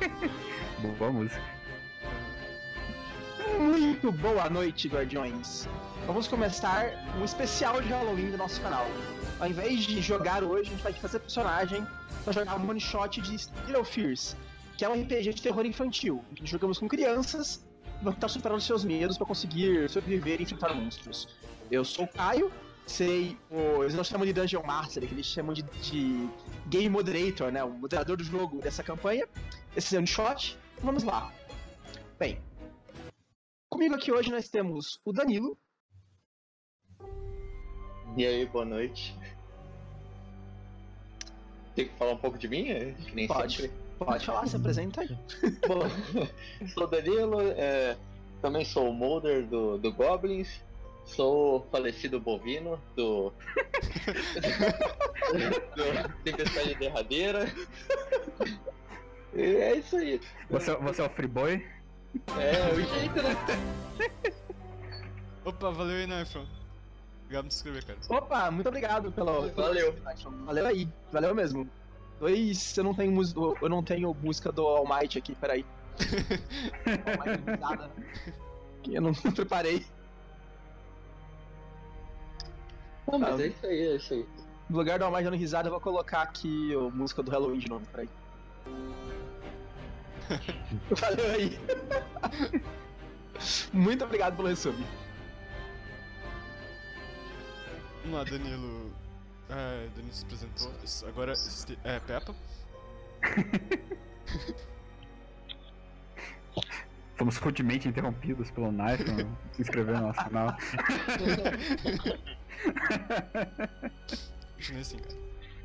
Boa música. Muito boa noite, Guardiões. Vamos começar um especial de Halloween do nosso canal. Ao invés de jogar hoje, a gente vai fazer personagem para jogar um one shot de Little Fears, que é um RPG de terror infantil, em que jogamos com crianças e vão tentar superar os seus medos para conseguir sobreviver e enfrentar monstros. Eu sou o Caio, eles não chamam de Dungeon Master, eles chamam de Game Moderator, né? O moderador do jogo dessa campanha. Esse é um one shot. Vamos lá. Bem, comigo aqui hoje nós temos o Danilo. E aí, boa noite. Tem que falar um pouco de mim? Que nem sempre. Pode falar, se apresenta aí. Bom, sou o Danilo, também sou o Molder do Goblins, sou o falecido bovino do Tempestade Derradeira. E é isso aí. Você é o Freeboy? É, o jeito, né? Opa, valeu aí, Nifron. Obrigado por se inscrever, cara. Opa, muito obrigado pelo. Valeu. Valeu aí, valeu mesmo. Eu não tenho música do All Might aqui, peraí. All Might risada. Que eu não preparei. Não, mas é isso aí. No lugar do All Might dando risada, eu vou colocar aqui a música do Halloween de novo, peraí. Valeu aí. Muito obrigado pelo resub. Vamos lá, Danilo. Danilo se apresentou. Agora é Peppa. Fomos rudemente interrompidos pelo Knife, se inscrever no nosso canal. Continue assim, cara.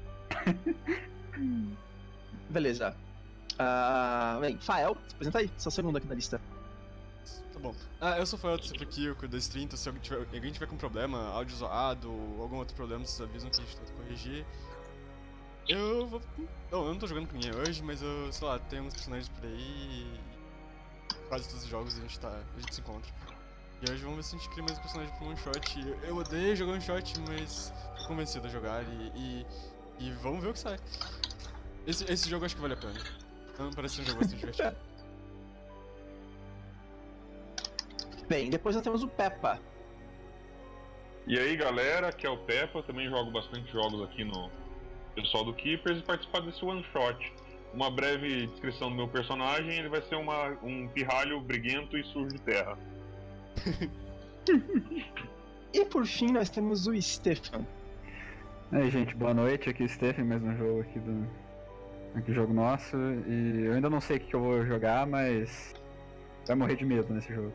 Beleza. Bem, Fael, se apresenta aí, sua segunda aqui na lista. Tá bom. Eu sou o Fael, sempre aqui, eu cuido da stream, então se alguém tiver com problema, áudio zoado ou algum outro problema, vocês avisam que a gente tenta corrigir. Eu vou... Não, eu não tô jogando com ninguém hoje, mas eu, sei lá, tenho uns personagens por aí e... Quase todos os jogos a gente se encontra. E hoje vamos ver se a gente cria mais um personagem pra um one shot. Eu odeio jogar one shot, mas tô convencido a jogar e vamos ver o que sai. Esse jogo acho que vale a pena. Não parece um jogo bastante divertido. Bem, depois nós temos o Peppa. E aí galera, aqui é o Peppa, eu também jogo bastante jogos aqui no pessoal do Keepers e participar desse one shot. Uma breve descrição do meu personagem, ele vai ser um pirralho briguento e sujo de terra. E por fim nós temos o Stefan. Aí gente, boa noite, aqui é o Stefan, mais um jogo aqui do jogo nosso. E eu ainda não sei o que eu vou jogar, mas vai morrer de medo nesse jogo.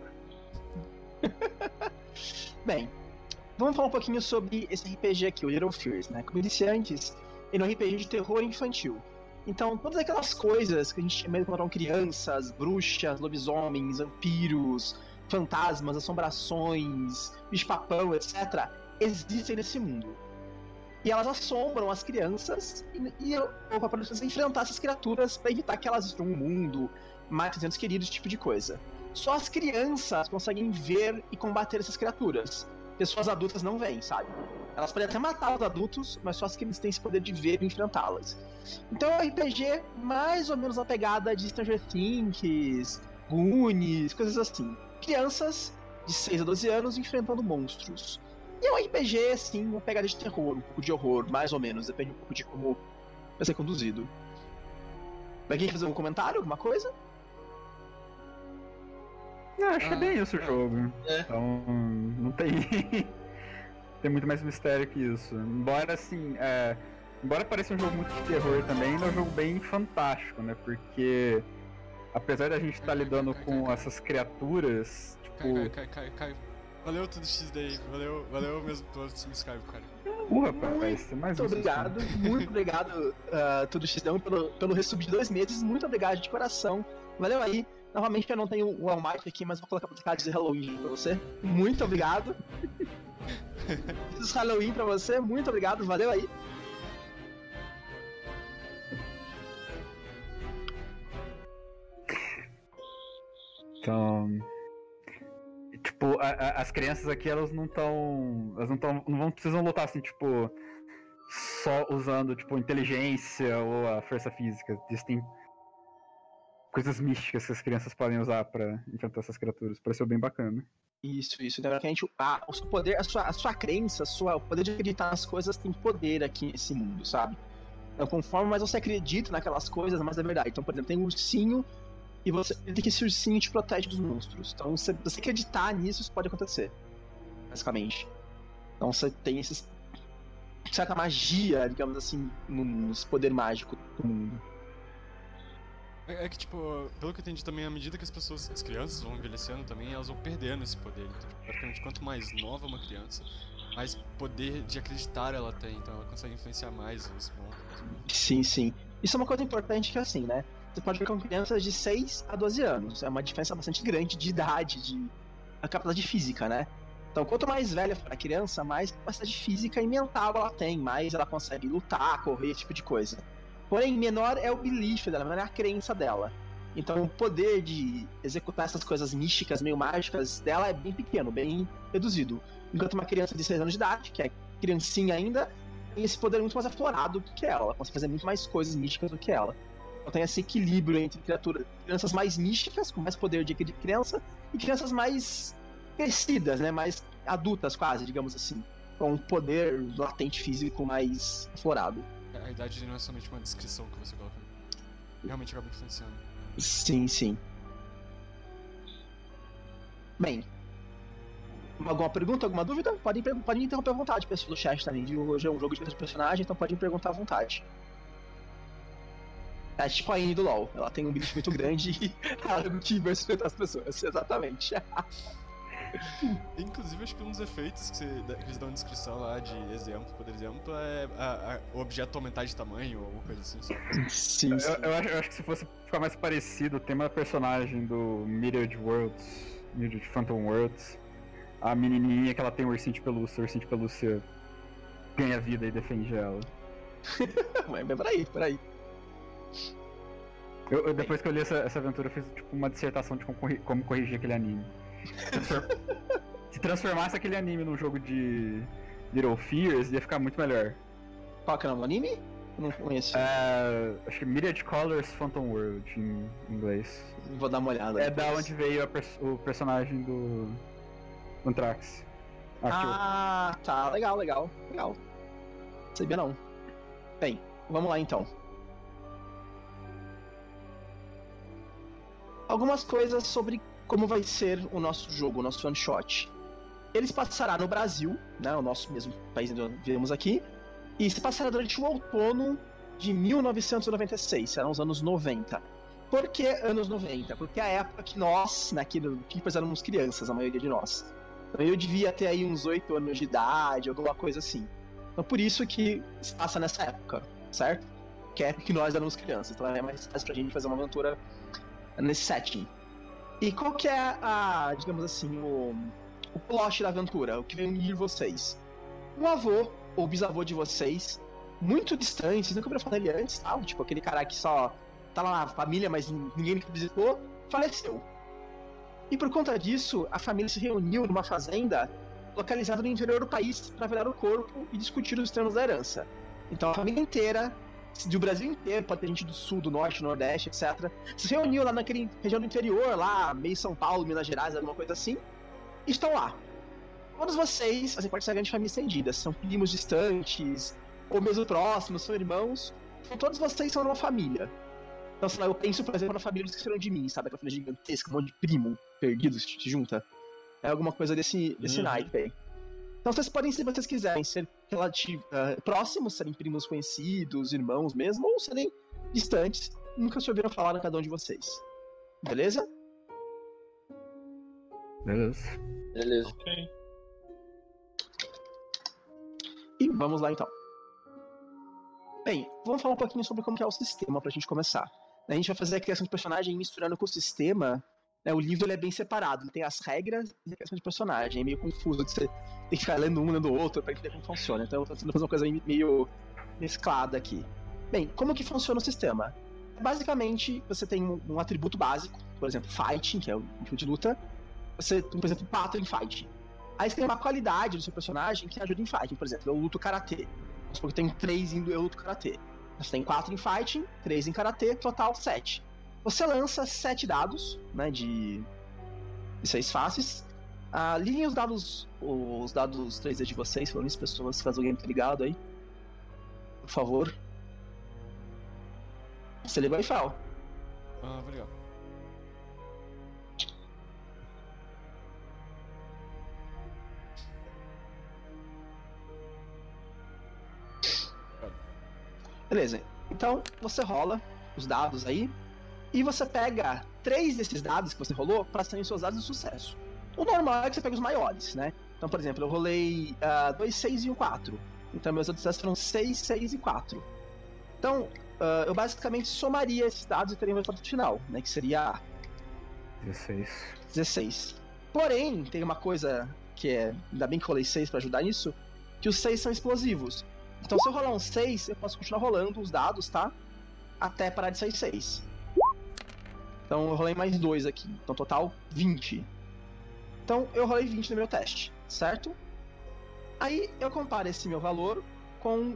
Bem, vamos falar um pouquinho sobre esse RPG aqui, o Little Fears, né? Como eu disse antes, ele é um RPG de terror infantil. Então, todas aquelas coisas que a gente tinha medo quando eram crianças, bruxas, lobisomens, vampiros, fantasmas, assombrações, bicho-papão, etc., existem nesse mundo. E elas assombram as crianças e o papel das crianças é enfrentar essas criaturas para evitar que elas destruam o mundo, matem os entes queridos, esse tipo de coisa. Só as crianças conseguem ver e combater essas criaturas. Pessoas adultas não veem, sabe? Elas podem até matar os adultos, mas só as crianças têm esse poder de ver e enfrentá-las. Então é um RPG mais ou menos a pegada de Stranger Things, Goonies, coisas assim. Crianças de 6 a 12 anos enfrentando monstros. E é um RPG, assim, uma pegada de terror, um pouco de horror, mais ou menos. Depende um pouco de como vai ser conduzido. Alguém quer fazer um comentário, alguma coisa? Eu achei bem isso o jogo. É. Então, não tem... tem muito mais mistério que isso. Embora, assim, embora pareça um jogo muito de terror também, ele é um jogo bem fantástico, né? Porque, apesar da gente estar lidando com essas criaturas, tipo... Caio. Valeu tudo X daí, valeu mesmo pelo subscribe, cara. Rapaz, tem mais Muito obrigado, muito obrigado, Tudo Xdão, pelo resub de 2 meses. Muito obrigado de coração. Valeu aí. Novamente eu não tenho o All Might aqui, mas vou colocar pra tocar de Halloween pra você. Muito obrigado. Fiz Halloween pra você, muito obrigado, valeu aí. Então, tipo, as crianças aqui, elas não precisam lutar assim, tipo, só usando, tipo, inteligência ou a força física. Eles têm coisas místicas que as crianças podem usar pra enfrentar essas criaturas. Pareceu bem bacana. Isso. Lembra que o seu poder, a sua crença, o poder de acreditar nas coisas tem poder aqui nesse mundo, sabe? Então, conforme mais você acredita naquelas coisas, mais é verdade. Então, por exemplo, tem um ursinho e você acredita que esse ursinho te protege dos monstros. Então, se você acreditar nisso, isso pode acontecer, basicamente. Então, você tem certa magia, digamos assim, nos poderes mágicos do mundo. É que, tipo, pelo que eu entendi também, à medida que as crianças vão envelhecendo também, elas vão perdendo esse poder. Então, tipo, praticamente, quanto mais nova uma criança, mais poder de acreditar ela tem. Então, ela consegue influenciar mais os monstros. Sim. Isso é uma coisa importante que, assim, né? Você pode ver com crianças de 6 a 12 anos. É uma diferença bastante grande de idade, de capacidade física, né? Então, quanto mais velha for a criança, mais capacidade física e mental ela tem, mais ela consegue lutar, correr, esse tipo de coisa. Porém, menor é o belief dela, menor é a crença dela. Então, o poder de executar essas coisas místicas, meio mágicas dela é bem pequeno, bem reduzido. Enquanto uma criança de 6 anos de idade, que é criancinha ainda, tem esse poder muito mais aflorado do que ela. Ela consegue fazer muito mais coisas místicas do que ela. Então tem esse equilíbrio entre crianças mais místicas, com mais poder de criança, e crianças mais crescidas, né? Mais adultas quase, digamos assim. Com um poder latente físico mais aflorado. A idade não é somente uma descrição que você coloca. Realmente acaba influenciando. Sim. Bem, alguma pergunta, alguma dúvida? Pode interromper à vontade, pessoal do chat também. Hoje é um jogo de personagem, então pode me perguntar à vontade. É tipo a Annie do LoL. Ela tem um bicho muito grande e ela não te enfrentar as pessoas. Exatamente. Inclusive, acho que um dos efeitos que eles dão na descrição lá de exemplo, por exemplo, é o objeto aumentar de tamanho ou alguma coisa assim. Sim. Eu acho que se fosse ficar mais parecido, o tema personagem do Myriad Phantom Worlds, a menininha que ela tem um ursinho de pelúcia ganha vida e defende ela. Mas por aí. Depois que eu li essa aventura, eu fiz tipo uma dissertação de como corrigir aquele anime. Se transformasse aquele anime num jogo de Little Fears, ia ficar muito melhor. Qual que é o nome do anime? Eu não conheço. Acho que Myriad Colors Phantom World em inglês. Vou dar uma olhada. É da onde veio o personagem do Anthrax. Tá. Legal. Sabia não. Bem, vamos lá então. Algumas coisas sobre como vai ser o nosso jogo, o nosso one shot. Ele se passará no Brasil, né, o nosso mesmo país onde vivemos aqui, e se passará durante o outono de 1996, serão os anos 90. Por que anos 90? Porque é a época que nós, naquilo que éramos crianças, a maioria de nós. Então eu devia ter aí uns 8 anos de idade, alguma coisa assim. Então por isso que se passa nessa época, certo? Que é a época que nós éramos crianças, então é mais fácil pra gente fazer uma aventura nesse setting. E qual que é digamos assim, o plot da aventura, o que vem unir vocês? Um avô ou bisavô de vocês, muito distante, vocês nunca ouviram falar dele antes, tá? Tipo aquele cara que só tá lá na família, mas ninguém que visitou, faleceu. E por conta disso, a família se reuniu numa fazenda localizada no interior do país para velar o corpo e discutir os termos da herança. Então a família inteira, do Brasil inteiro, pode ter gente do sul, do norte, do nordeste, etc. Se reuniu lá naquele região do interior, lá, meio São Paulo, Minas Gerais, alguma coisa assim, e estão lá. Todos vocês fazem parte dessa grande família estendida, são primos distantes, ou mesmo próximos, são irmãos, então todos vocês são uma família. Então, sei lá, eu penso, por exemplo, na família que esqueceram de mim, sabe? Aquela família gigantesca, um monte de primo perdido se junta. É alguma coisa desse naipe aí. Então vocês podem, se vocês quiserem, ser próximos, serem primos conhecidos, irmãos mesmo, ou serem distantes, nunca se ouviram falar na cada um de vocês. Beleza? Beleza. Ok. E vamos lá então. Bem, vamos falar um pouquinho sobre como que é o sistema pra gente começar. A gente vai fazer a criação de personagem misturando com o sistema. O livro ele é bem separado, ele tem as regras e a criação de personagem. É meio confuso, você tem que ficar lendo um, lendo o outro pra entender como funciona. Então eu tô tentando fazer uma coisa meio mesclada aqui. Bem, como que funciona o sistema? Basicamente, você tem um atributo básico, por exemplo, Fighting, que é o tipo de luta. Você tem, por exemplo, 4 em Fighting. Aí você tem uma qualidade do seu personagem que ajuda em Fighting. Por exemplo, eu luto Karatê. Vamos supor que tem 3 eu luto Karatê. Você tem 4 em Fighting, 3 em Karatê, total 7. Você lança 7 dados, né, de 6 faces. Liguem os dados 3D de vocês, falando isso, pessoas, caso alguém tá ligado aí. Por favor. Você ligou aí, Fel? Obrigado. Beleza, então você rola os dados aí e você pega 3 desses dados que você rolou para serem seus dados de sucesso. O normal é que você pega os maiores, né? Então, por exemplo, eu rolei 2, 6 e 1, 4. Então, meus dados de sucesso foram 6, 6 e 4. Então, eu basicamente somaria esses dados e teria um resultado final, né? Que seria 16. Porém, tem uma coisa que é... Ainda bem que eu rolei 6 para ajudar nisso, que os 6 são explosivos. Então, se eu rolar um 6, eu posso continuar rolando os dados, tá? Até parar de sair 6. Então, eu rolei mais 2 aqui. Então, total, 20. Então, eu rolei 20 no meu teste, certo? Aí, eu comparo esse meu valor com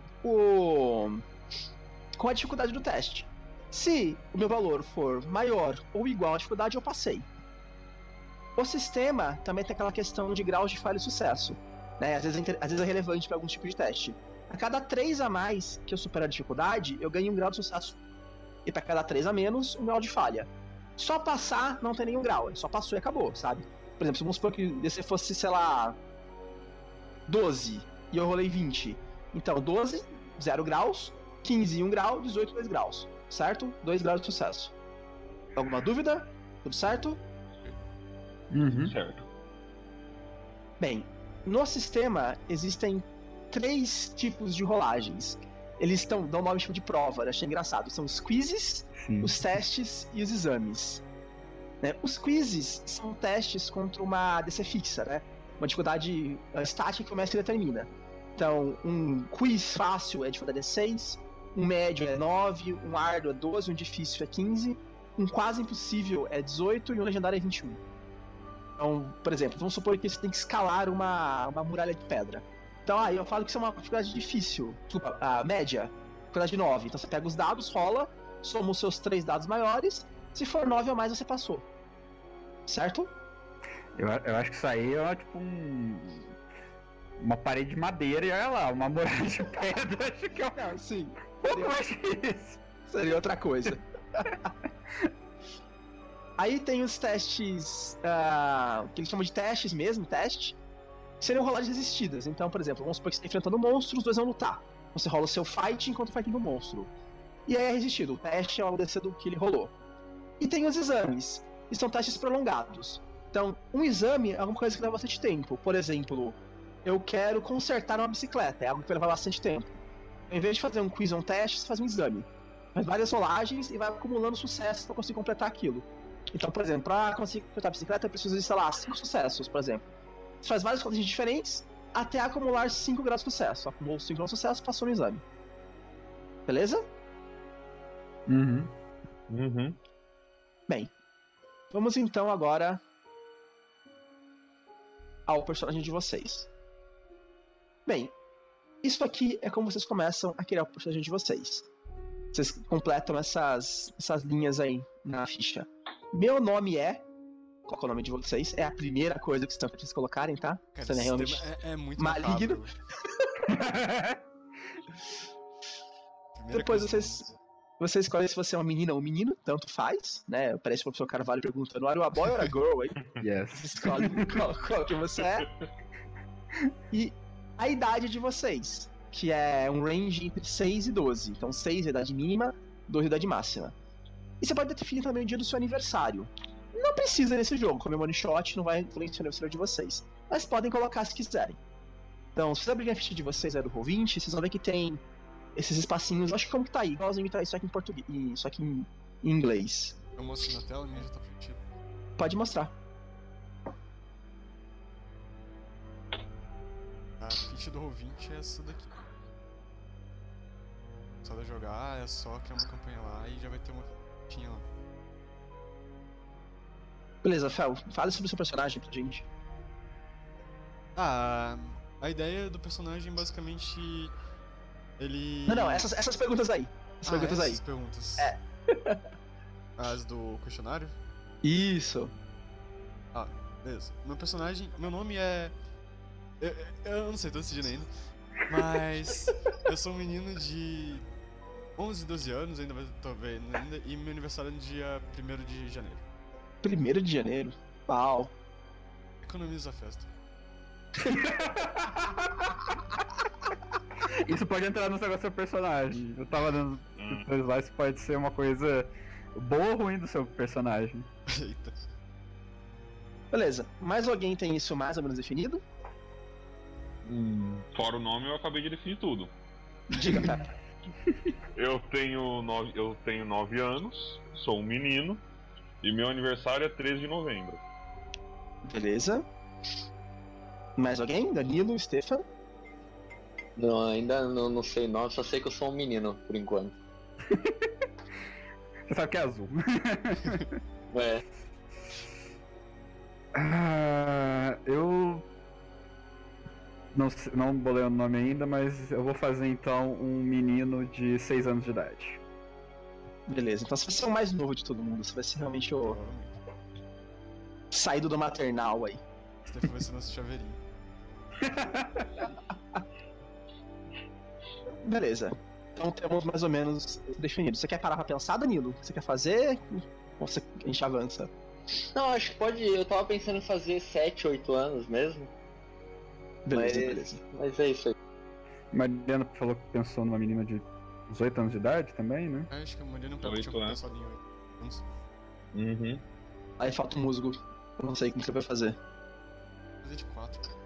a dificuldade do teste. Se o meu valor for maior ou igual à dificuldade, eu passei. O sistema também tem aquela questão de graus de falha e sucesso, né? Às vezes é relevante para algum tipo de teste. A cada 3 a mais que eu supero a dificuldade, eu ganho um grau de sucesso. E para cada 3 a menos, um grau de falha. Só passar não tem nenhum grau, só passou e acabou, sabe? Por exemplo, vamos supor que esse fosse, sei lá, 12 e eu rolei 20. Então, 12, 0 graus, 15, 1 grau, 18, 2 graus, certo? 2 graus de sucesso. Alguma dúvida? Tudo certo? Certo. Bem, no sistema existem 3 tipos de rolagens. Eles dão nome tipo de prova, eu achei engraçado. São os quizzes, os testes e os exames. Né? Os quizzes são testes contra uma DC fixa, né? Uma dificuldade estática que o mestre determina. Então, um quiz fácil é dificuldade 6, um médio é 9, um árduo é 12, um difícil é 15, um quase impossível é 18 e um legendário é 21. Então, por exemplo, vamos supor que você tem que escalar uma muralha de pedra. Então, eu falo que isso é uma dificuldade difícil. Desculpa, a média, dificuldade 9. Então você pega os dados, rola, soma os seus 3 dados maiores. Se for 9 ou mais, você passou. Certo? Eu acho que isso aí é tipo uma parede de madeira e olha lá, uma muralha de pedra. Acho que é Não, sim. pouco mais que isso. Seria outra coisa. Aí tem os testes, que eles chamam de testes mesmo, teste, que seriam rolagens resistidas. Então, por exemplo, vamos supor que você está enfrentando um monstro, os dois vão lutar. Você rola o seu fight enquanto fight do monstro. E aí é resistido, o teste é o DC do que ele rolou. E tem os exames, que são testes prolongados. Então, um exame é alguma coisa que leva bastante tempo. Por exemplo, eu quero consertar uma bicicleta, é algo que vai levar bastante tempo. Em vez de fazer um quiz ou um teste, você faz um exame. Faz várias rolagens e vai acumulando sucessos para conseguir completar aquilo. Então, por exemplo, para conseguir completar a bicicleta, eu preciso de, sei lá, 5 sucessos, por exemplo. Você faz várias rolagens diferentes até acumular 5 graus de sucesso. Acumulou 5 graus de sucesso, passou no exame. Beleza? Bem, vamos então agora ao personagem de vocês. Bem, isso aqui é como vocês começam a criar o personagem de vocês. Vocês completam essas linhas aí na ficha. Meu nome é... Qual é o nome de vocês? É a primeira coisa que vocês colocarem, tá? Cara, você é realmente é muito maligno. Depois você escolhe se você é uma menina ou um menino, tanto faz, né? Parece o professor Carvalho perguntando, are you a boy or a girl, hein? Yes. Você escolhe qual que você é. E a idade de vocês, que é um range entre 6 e 12. Então 6 é a idade mínima, 12 é a idade máxima. E você pode definir também o dia do seu aniversário. Não precisa nesse jogo, como é one shot, não vai influenciar o aniversário de vocês. Mas podem colocar se quiserem. Então, se vocês abrirem a ficha de vocês aí do Roll20, vocês vão ver que tem esses espacinhos, acho que como que tá aí, igualzinho que tá aí, só que em português, só que em inglês. Eu mostro na tela, a minha já tá preenchida. Pode mostrar. A ficha do Roll20 é essa daqui. Só de jogar, é só criar uma campanha lá e já vai ter uma fitinha lá. Beleza, Fel, fale sobre o seu personagem pra gente. A ideia do personagem basicamente... Ele... Não, essas perguntas aí. Essas perguntas aí. Perguntas. É. As do questionário? Isso. Beleza. Meu nome é... Eu não sei, tô decidindo ainda. Mas eu sou um menino de 11, 12 anos, tô vendo ainda, e meu aniversário é no dia 1º de janeiro. 1º de janeiro? Uau. Economiza a festa. Isso pode entrar no negócio do seu personagem. Eu tava dando depois lá, isso pode ser uma coisa boa ou ruim do seu personagem. Eita. Beleza. Mais alguém tem isso mais ou menos definido? Fora o nome, eu acabei de definir tudo. Diga, Pepe. Eu tenho 9 anos, sou um menino, e meu aniversário é 13 de novembro. Beleza. Mais alguém? Danilo, Stefan? Não, ainda não sei nome, só sei que eu sou um menino, por enquanto. Você sabe que é azul. É. Eu não bolei o nome ainda, mas eu vou fazer então um menino de 6 anos de idade. Beleza, então você vai ser o mais novo de todo mundo. Você vai ser realmente o saído do maternal aí. Stefan vai ser nosso chaveirinho. Beleza. Então temos mais ou menos definido. Você quer parar pra pensar, Danilo? O que você quer fazer? Ou a gente avança? Não, acho que pode. Eu tava pensando em fazer 7, 8 anos mesmo. Beleza, beleza. Mas é isso aí. Mariana falou que pensou numa menina de 18 anos de idade também, né? Acho que a Mariana não tinha pensado em 8 anos. Uhum. Aí falta um musgo. Eu não sei como você vai fazer. Fazer de 4.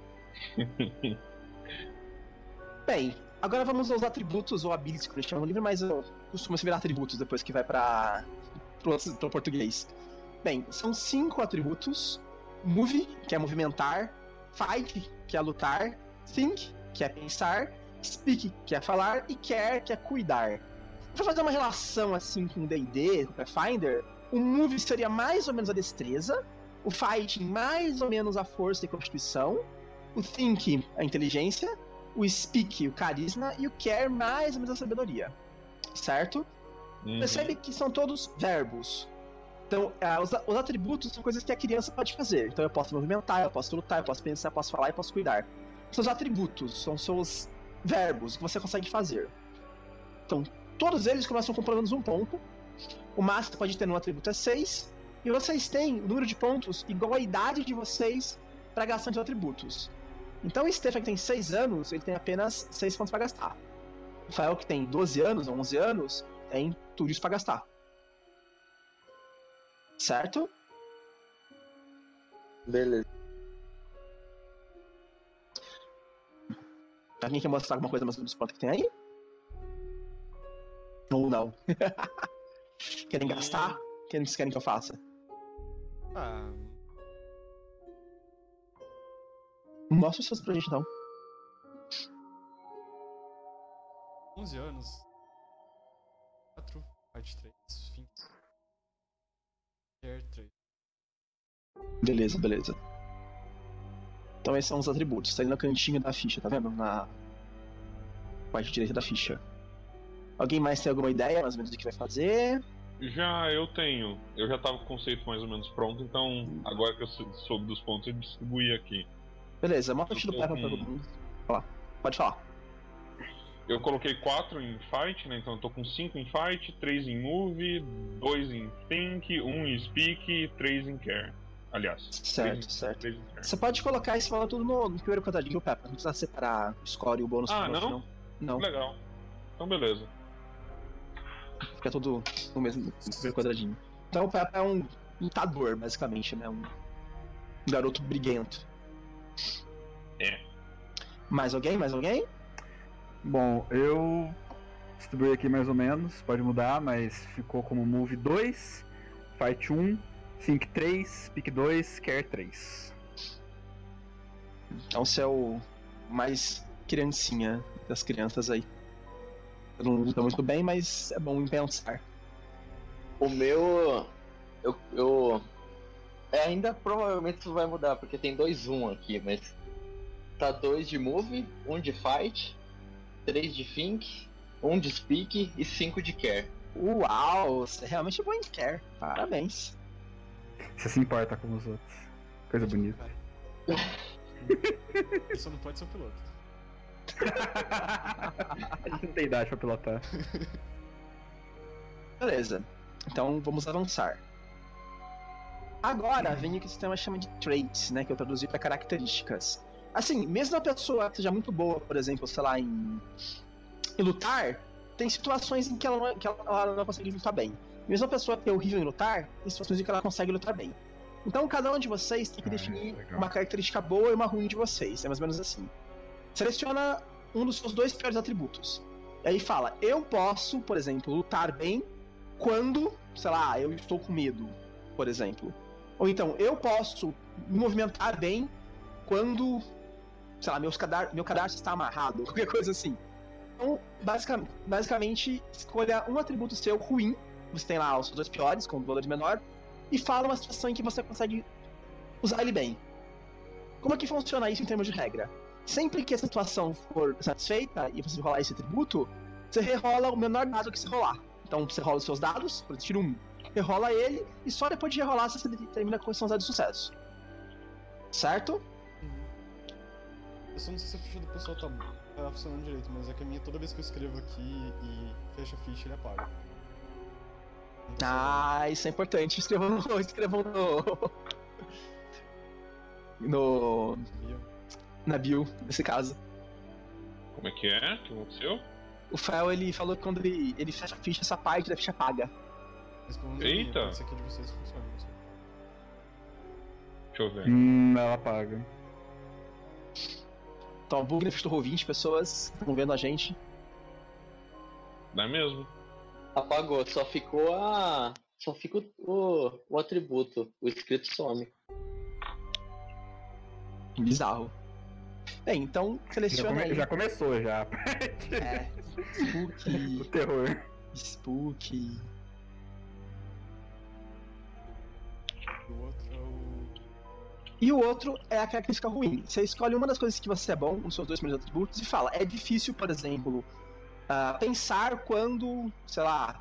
Bem, agora vamos aos atributos ou abilities que eu chamo no livro, mas costuma se virar atributos depois que vai pro português. Bem, são 5 atributos: Move, que é movimentar; Fight, que é lutar; Think, que é pensar; Speak, que é falar; e Care, que é cuidar. Pra fazer uma relação assim com o D&D, com o Pathfinder, o Move seria mais ou menos a destreza, o Fight mais ou menos a força e constituição, o Think a inteligência, o Speak o carisma e o Care mais ou menos a sabedoria, certo? Percebe que são todos verbos. Então, os atributos são coisas que a criança pode fazer. Então eu posso movimentar, eu posso lutar, eu posso pensar, eu posso falar e posso cuidar. São os atributos, são seus verbos que você consegue fazer. Então, todos eles começam com pelo menos um ponto. O máximo que pode ter no atributo é 6. E vocês têm o número de pontos igual à idade de vocês para gastar os atributos. Então o Stefan, que tem 6 anos, ele tem apenas 6 pontos para gastar. O Rafael, que tem 12 anos ou 11 anos, tem tudo isso para gastar. Certo? Beleza. Alguém quer mostrar alguma coisa mais dos pontos que tem aí? Ou não? Querem gastar? O que vocês querem que eu faça? Mostra os seus pra gente, então. 11 anos. 4, Fight 3, Think. Care 3. Beleza, beleza. Então esses são os atributos. Tá ali no cantinho da ficha, tá vendo? Na parte direita da ficha. Alguém mais tem alguma ideia, mais ou menos, do que vai fazer? Já eu tenho. Eu já tava com o conceito mais ou menos pronto, então agora que eu soube dos pontos, eu distribuí aqui. Beleza, mostra o estilo Peppa pra todo mundo. Pode falar. Eu coloquei 4 em Fight, né? Então eu tô com 5 em Fight, 3 em Move, 2 em Think, 1 em Speak e 3 em Care. Aliás, certo, 3 em Care. Você pode colocar esse valor tudo no primeiro quadradinho, Peppa. Não precisa separar o score e o bônus. Não? Não. Legal. Então beleza. Fica tudo no mesmo primeiro quadradinho. Então o Peppa é um lutador, basicamente, né? Um garoto briguento. É. Mais alguém? Bom, eu distribuí aqui mais ou menos, pode mudar, mas ficou como Move 2, Fight 1, Think 3, Speak 2, Care 3. Então você é o mais criancinha das crianças aí. Eu não luto muito bem, mas é bom em pensar. O meu... Eu ainda provavelmente isso vai mudar, porque tem 2-1 aqui, mas... Tá 2 de Move, 1 de Fight, 3 de Think, 1 de Speak e 5 de Care. Uau, você é realmente bom em care. Parabéns. Você se importa com os outros. Coisa bonita. Ele só não pode ser um piloto. A gente não tem idade pra pilotar. Beleza. Então vamos avançar. Agora vem o que o sistema chama de traits, né? Que eu traduzi para características. Assim, mesmo a pessoa que seja muito boa, por exemplo, sei lá, em lutar, tem situações em que ela não consegue lutar bem. Mesmo a pessoa que é horrível em lutar, tem situações em que ela consegue lutar bem. Então cada um de vocês tem que definir legal. uma característica boa e uma ruim de vocês. É mais ou menos assim. Seleciona um dos seus 2 piores atributos. E aí fala, eu posso, por exemplo, lutar bem quando, sei lá, eu estou com medo, por exemplo. Ou então, eu posso me movimentar bem quando, sei lá, meu cadarço está amarrado, qualquer coisa assim. Então, basicamente, escolha um atributo seu ruim, você tem lá os seus 2 piores, com valor menor, e fala uma situação em que você consegue usar ele bem. Como é que funciona isso em termos de regra? Sempre que a situação for satisfeita e você rolar esse atributo, você rerola o menor dado que você rolar. Então você rola os seus dados, por exemplo, tira um, rerola ele, e só depois de rerolar você determina quais são os dados de sucesso. Certo? Eu só não sei se a ficha do pessoal tá funcionando direito, mas é que a minha, toda vez que eu escrevo aqui e fecho a ficha, ele apaga. Ah, isso é importante. Escrevam no na bio, nesse caso. Como é que é? O que aconteceu? O Fel, ele falou que quando ele fecha a ficha, essa parte da ficha apaga. Eita! Esse aqui de vocês funciona, não sei. Deixa eu ver. Ela apaga. Então, o bug na ficha do Roll20, pessoas que estão vendo a gente. Não é mesmo? Apagou, só ficou o atributo, o escrito some. Bizarro. Bem, então, seleciona aí. Já começou, já. É, Spooky. O terror. Spooky. O outro é o... E o outro é a característica ruim. Você escolhe uma das coisas que você é bom, nos seus 2 primeiros atributos, e fala, é difícil, por exemplo, pensar quando, sei lá,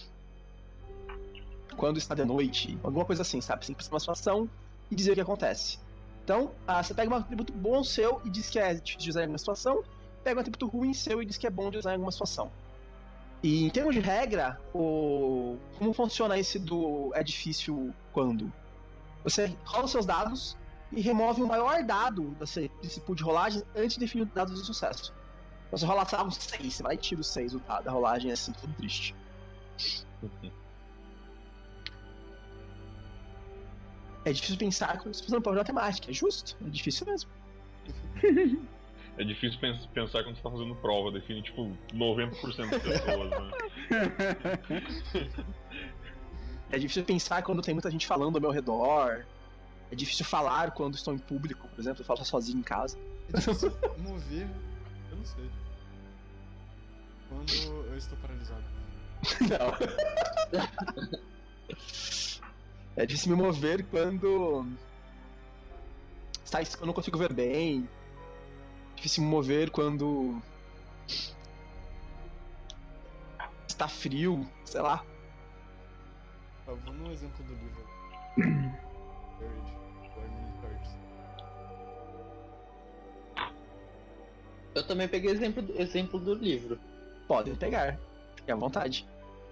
quando está de noite, alguma coisa assim, sabe? Você tem que pensar numa situação e dizer o que acontece. Então, você pega um atributo bom seu e diz que é difícil de usar em alguma situação, pega um atributo ruim seu e diz que é bom de usar em alguma situação. E em termos de regra, como funciona esse do é difícil quando? Você rola os seus dados e remove o maior dado desse pool de rolagem antes de definir os dados de sucesso. Então, você rola um 6, você vai e tira o 6 da rolagem, assim, tudo triste. É difícil pensar quando você está fazendo prova de matemática, é justo, é difícil mesmo. É difícil pensar quando você tá fazendo prova, define tipo 90% das pessoas, né? É difícil pensar quando tem muita gente falando ao meu redor. É difícil falar quando estou em público, por exemplo, eu falo sozinho em casa. É difícil mover, eu não sei. Quando eu estou paralisado. Não. É difícil me mover quando eu não consigo ver bem. É difícil me mover quando está frio, sei lá. Eu vou no exemplo do livro. Eu também peguei exemplo do livro. Podem pegar, fique à vontade.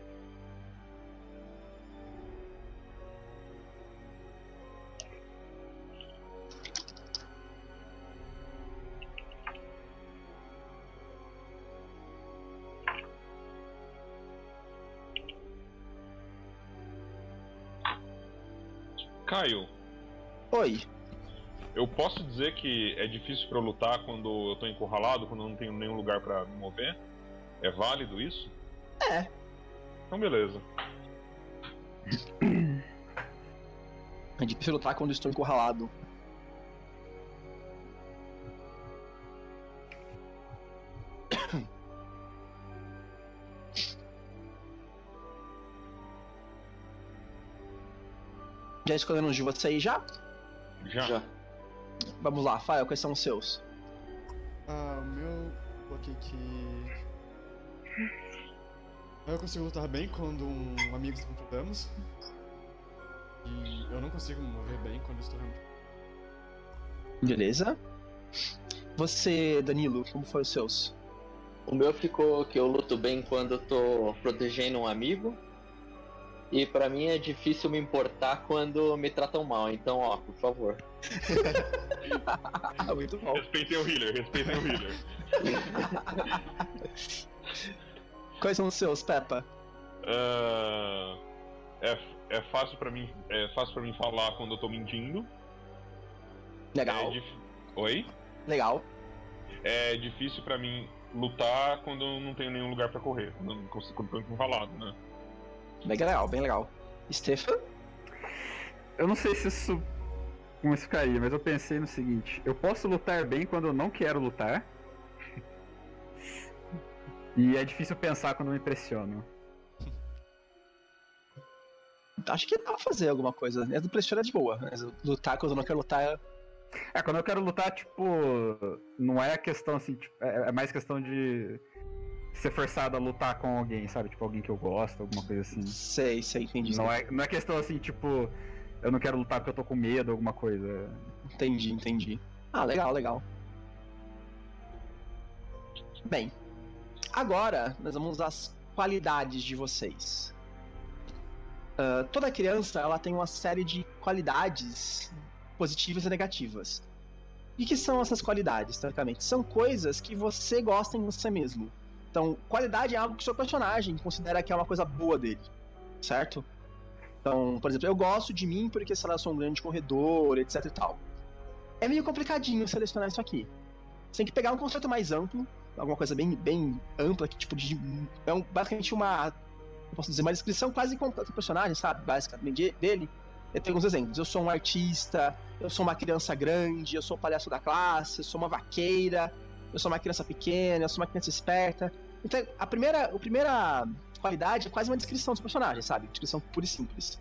Caio, Oi. eu posso dizer que é difícil pra eu lutar quando eu tô encurralado, quando eu não tenho nenhum lugar pra me mover? É válido isso? É. Então beleza. É difícil lutar quando estou encurralado. Já escolheram os de vocês já? Já. Vamos lá, Fael, quais são os seus? O meu, coloquei que... Eu consigo lutar bem quando um amigo está com problemas. E eu não consigo me mover bem quando eu estou realmente. Beleza. Você, Danilo, como foram os seus? O meu ficou que eu luto bem quando eu tô protegendo um amigo. E pra mim é difícil me importar quando me tratam mal. Então, ó, por favor. Muito bom. Respeitem o healer, respeitem o healer. Quais são os seus, Peppa? É fácil pra mim falar quando eu tô mentindo. Legal. Oi? Legal. É difícil pra mim lutar quando eu não tenho nenhum lugar pra correr. Quando eu não consigo, quando eu tô enrolado, né? Bem legal, bem legal. Stefan? Eu não sei se isso como isso ficaria, mas eu pensei no seguinte: eu posso lutar bem quando eu não quero lutar. E é difícil pensar quando me impressiono. Acho que dá pra fazer alguma coisa. Essa do pressure é de boa. Mas lutar quando eu não quero lutar Quando eu quero lutar, tipo, não é questão assim, tipo, é mais questão de ser forçado a lutar com alguém, sabe? Tipo, alguém que eu gosto, alguma coisa assim. Sei, entendi. Não é questão assim, tipo, eu não quero lutar porque eu tô com medo, alguma coisa. Entendi. Ah, legal. Bem, agora nós vamos às qualidades de vocês. Toda criança ela tem uma série de qualidades positivas e negativas. E que são essas qualidades, teoricamente? São coisas que você gosta em você mesmo. Então, qualidade é algo que o seu personagem considera que é uma coisa boa dele, certo? Então, por exemplo, eu gosto de mim porque, sei lá, eu sou um grande corredor, etc e tal. É meio complicadinho selecionar isso aqui. Você tem que pegar um conceito mais amplo, alguma coisa bem ampla, que tipo de... basicamente uma... eu posso dizer, uma descrição quase completa do personagem, sabe? Basicamente dele. Eu tenho alguns exemplos. Eu sou um artista, eu sou uma criança grande, eu sou o palhaço da classe, eu sou uma vaqueira, eu sou uma criança pequena, eu sou uma criança esperta. Então, a primeira qualidade é quase uma descrição do personagem, sabe? Descrição pura e simples.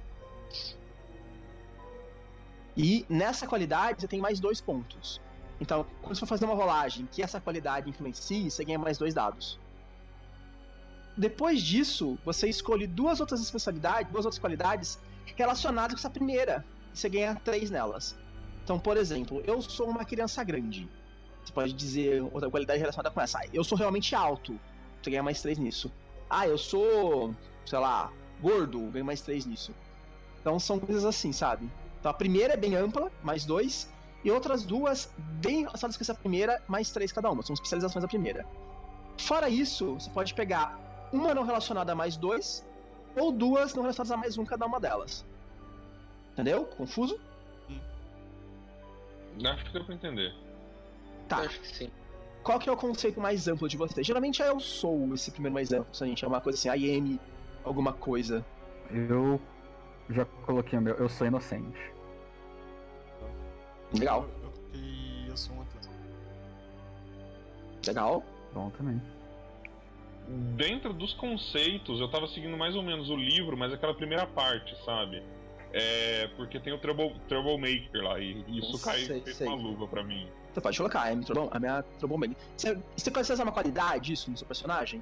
E nessa qualidade você tem mais 2 pontos. Então, quando você for fazer uma rolagem que essa qualidade influencie, você ganha mais 2 dados. Depois disso, você escolhe 2 outras qualidades relacionadas com essa primeira. E você ganha 3 nelas. Então, por exemplo, eu sou uma criança grande. Você pode dizer outra qualidade relacionada com essa. Eu sou realmente alto. Você ganha mais 3 nisso. Eu sou, sei lá, gordo. Ganho mais 3 nisso. Então são coisas assim, sabe? Então a primeira é bem ampla, mais 2. E outras 2 bem relacionadas com essa primeira, mais 3 cada uma. São especializações da primeira. Fora isso, você pode pegar uma não relacionada a mais 2, ou 2 não relacionadas a mais 1 cada uma delas. Entendeu? Confuso? Acho que deu pra entender. Tá. Eu acho que sim. Qual que é o conceito mais amplo de vocês? Geralmente é eu sou esse primeiro mais amplo, se a gente é uma coisa assim, I am alguma coisa. Eu já coloquei o meu, eu sou inocente. Legal. Eu sou um atleta. Legal. Bom também. Dentro dos conceitos, eu tava seguindo mais ou menos o livro, mas aquela primeira parte, sabe? Porque tem o Troublemaker lá, e isso fez uma luva pra mim. Você pode colocar, a minha Troublemaker. Você conhece uma qualidade isso no seu personagem?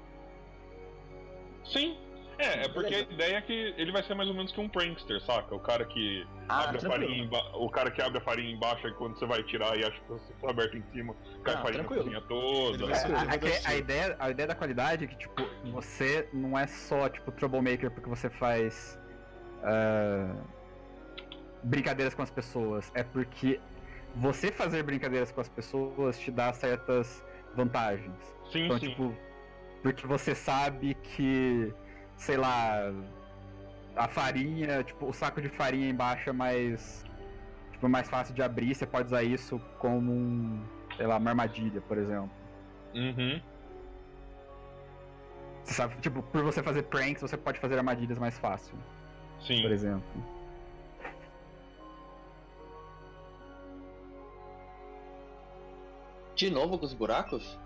Sim. É porque a ideia é que ele vai ser mais ou menos que um prankster, saca? O cara que abre a farinha o cara que abre a farinha embaixo e quando você vai tirar e acha que você tá aberto em cima, cai a farinha na cozinha toda. A ideia da qualidade é que, tipo, você não é só, tipo, troublemaker porque você faz brincadeiras com as pessoas. É porque você fazer brincadeiras com as pessoas te dá certas vantagens. Sim, então, sim. tipo, porque você sabe que, sei lá, a farinha, tipo, o saco de farinha embaixo é mais fácil de abrir, você pode usar isso como sei lá, uma armadilha, por exemplo. Uhum. Você sabe, tipo, por você fazer pranks, você pode fazer armadilhas mais fácil. Sim. Por exemplo. De novo com os buracos?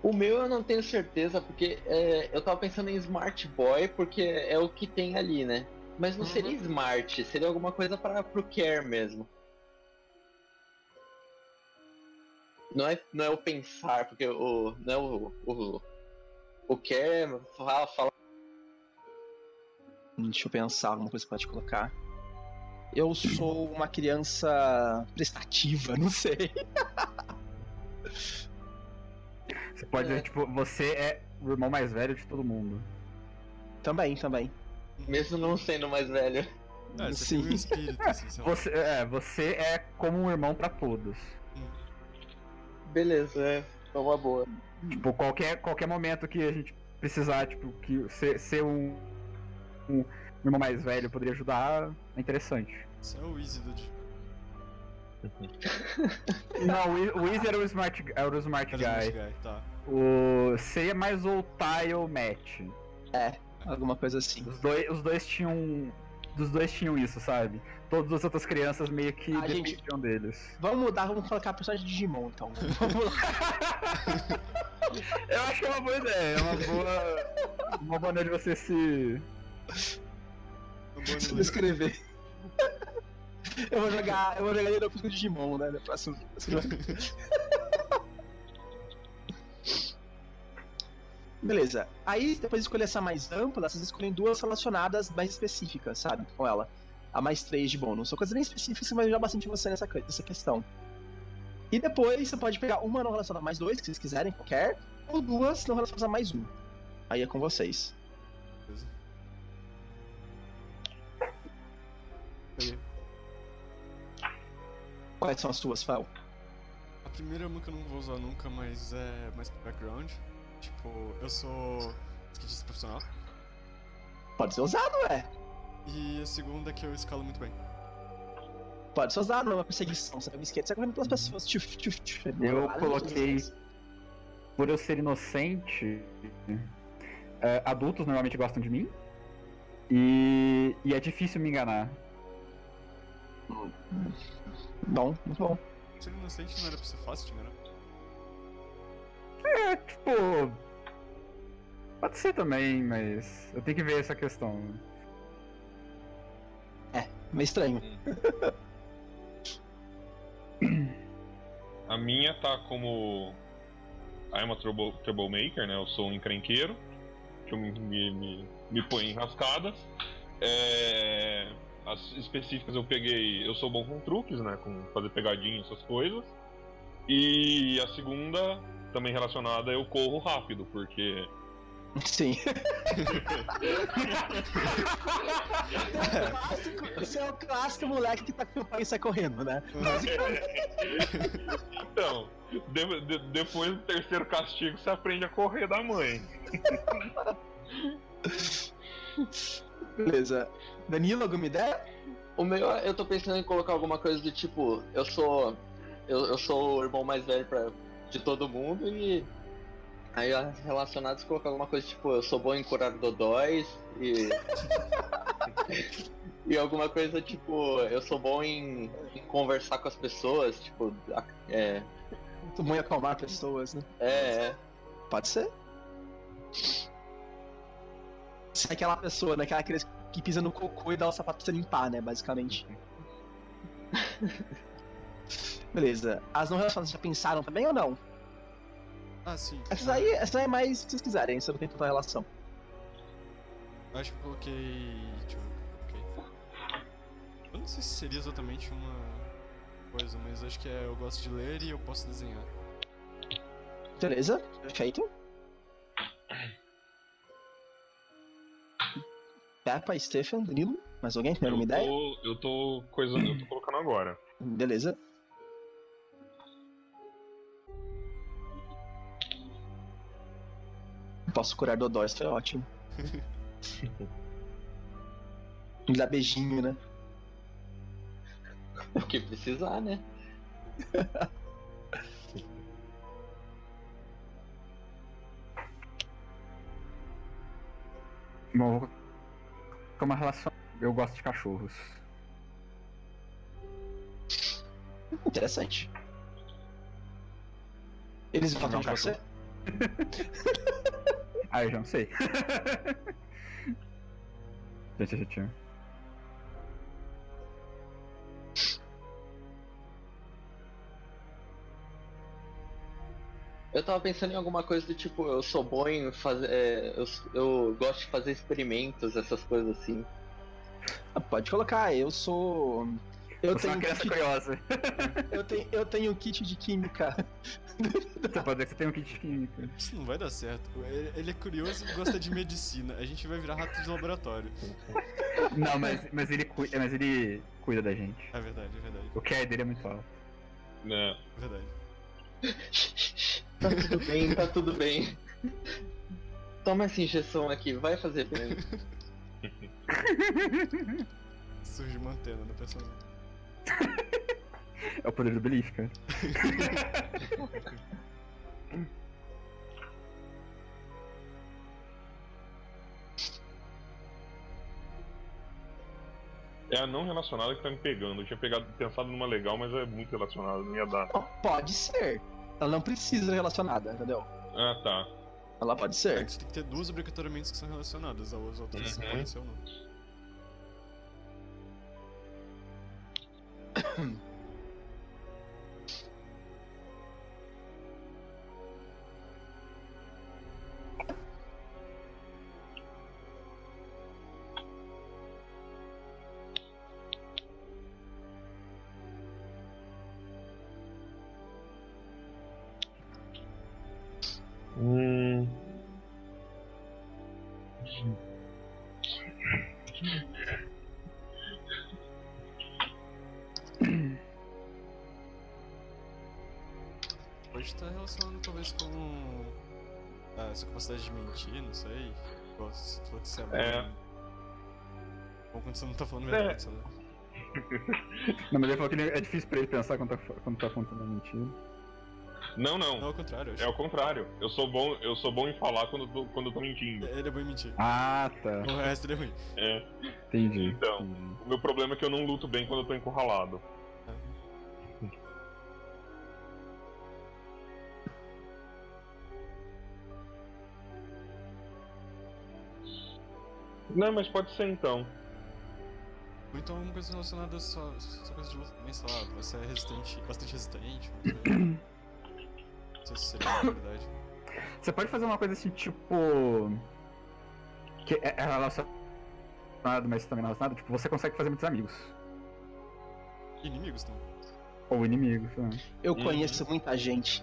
O meu eu não tenho certeza, porque eu tava pensando em Smart Boy, porque é o que tem ali, né? Mas não seria Smart, seria alguma coisa pro Care mesmo. Não é o pensar, porque não é o Care fala. Deixa eu pensar alguma coisa pra te colocar. Eu sou uma criança prestativa, não sei. Você pode dizer, tipo, você é o irmão mais velho de todo mundo. Também. Mesmo não sendo mais velho. Você Sim. tem um espírito, assim, sei lá. Você é como um irmão pra todos. Beleza, é uma boa. Tipo, qualquer momento que a gente precisar, tipo, que ser um irmão mais velho poderia ajudar, é interessante. Você é o Easy Dude. Não, o Easy era o Smart Era o Guy. Smart Guy, tá. O seria mais o Tile Match. Alguma coisa assim. Os dois tinham. Dos dois tinham isso, sabe? Todas as outras crianças meio que gente, dependiam deles. Vamos mudar, vamos colocar a personagem de Digimon, então. Vamos lá. Eu acho que é uma boa ideia, é uma boa maneira de você se. Se descrever. Eu vou jogar ele no de Digimon, né? No próximo. Beleza. Aí, depois de escolher essa mais ampla, vocês escolhem duas relacionadas mais específicas, sabe? Com ela. A mais 3 de bônus. São coisas bem específicas que vai ajudar bastante você nessa questão. E depois você pode pegar uma não relacionada a mais 2, que vocês quiserem, qualquer, ou duas não relacionadas a mais 1. Aí é com vocês. Peguei. Quais são as suas, Fel? A primeira é uma que eu não vou usar nunca, mas é mais pro background. Tipo, eu sou skatista profissional. Pode ser usado, E a segunda é que eu escalo muito bem. Pode ser usado, não é uma perseguição. Você pega um skate, você correndo pelas pessoas. Tchuf, tchuf, tchuf. Eu coloquei. Por eu ser inocente, adultos normalmente gostam de mim. E é difícil me enganar. Bom, muito bom. Ser inocente não era pra ser fácil de enganar. Tipo. Pode ser também, mas eu tenho que ver essa questão. Meio estranho. A minha tá como I'm a troublemaker, né? Eu sou um encrenqueiro, que eu me ponho em rascadas. As específicas eu peguei, eu sou bom com truques, né? Com fazer pegadinha, essas coisas. E a segunda, também relacionada, eu corro rápido, porque... Sim. Você é o clássico moleque que tá com o pai e sai correndo, né? Então, depois do terceiro castigo, você aprende a correr da mãe. Beleza. Danilo, alguma ideia? O meu, eu tô pensando em colocar alguma coisa do tipo, eu sou o irmão mais velho de todo mundo e aí relacionados colocar alguma coisa tipo, eu sou bom em curar dodóis e alguma coisa tipo, eu sou bom em conversar com as pessoas, tipo, Muito bom em acalmar pessoas, né? Pode ser? Você é aquela pessoa, né? Aquela criança que pisa no cocô e dá o sapato pra você limpar, né? Basicamente. Beleza. As não relacionadas já pensaram também ou não? Ah, sim. Essa aí é mais o que vocês quiserem, isso não tem tanta relação. Acho que eu coloquei. Deixa eu ver. Okay. Eu não sei se seria exatamente uma coisa, mas acho que eu gosto de ler e eu posso desenhar. Beleza, perfeito. Peppa, Stephen, Danilo, mais alguém tem alguma ideia? Eu tô colocando agora. Beleza. Posso curar dodóis, foi ótimo. Me dá beijinho, né? O que precisar, né? Bom, com uma relação. Eu gosto de cachorros. Interessante. Eles gostam de você? Ah, eu já não sei. Já. Eu tava pensando em alguma coisa do tipo, eu sou bom em fazer. Eu gosto de fazer experimentos, essas coisas assim. Pode colocar, eu sou. Eu Você é uma tenho, criança kit, curiosa. eu tenho kit de química. Você pode dizer que você tem um kit de química. Isso não vai dar certo. Ele é curioso e gosta de medicina. A gente vai virar rato de laboratório. Não, mas ele cuida da gente. É verdade, é verdade. O care dele é muito alto. Né? É verdade. Tá tudo bem, tá tudo bem. Toma essa injeção aqui, vai fazer bem. Surge uma antena da personagem. É o poder do belief, cara. É a não relacionada que tá me pegando. Eu tinha pensado numa legal, mas é muito relacionada, não ia dar. Pode ser. Ela não precisa ser relacionada, entendeu? Ah, tá. Ela pode É ser. que você tem que ter duas obrigatoriamente que são relacionadas, as outras Uhum. podem ser ou não. Pode estar relacionado talvez com essa capacidade de mentir, não sei. Se tu falou que você é bom. É. Ou quando você não tá falando a verdade, sabe? Não, mas ele falou que é difícil pra ele pensar quando tá contando uma mentira. Não, Não, não. ao contrário, eu acho. É o contrário. Eu sou bom em falar quando eu tô mentindo. Ele é bom em mentir. Ah, tá. O resto ele é ruim. É. Entendi. Então. O meu problema é que eu não luto bem quando eu tô encurralado. Não, mas pode ser então. Ou então alguma coisa relacionada só coisa de luta também, sei lá, você é resistente, bastante resistente, não sei. Não sei se seria uma verdade. Você pode fazer uma coisa assim, tipo. Que é relacionado, mas também não relacionado. Tipo, você consegue fazer muitos amigos. Inimigos também. Ou inimigos, né? Eu conheço muita gente.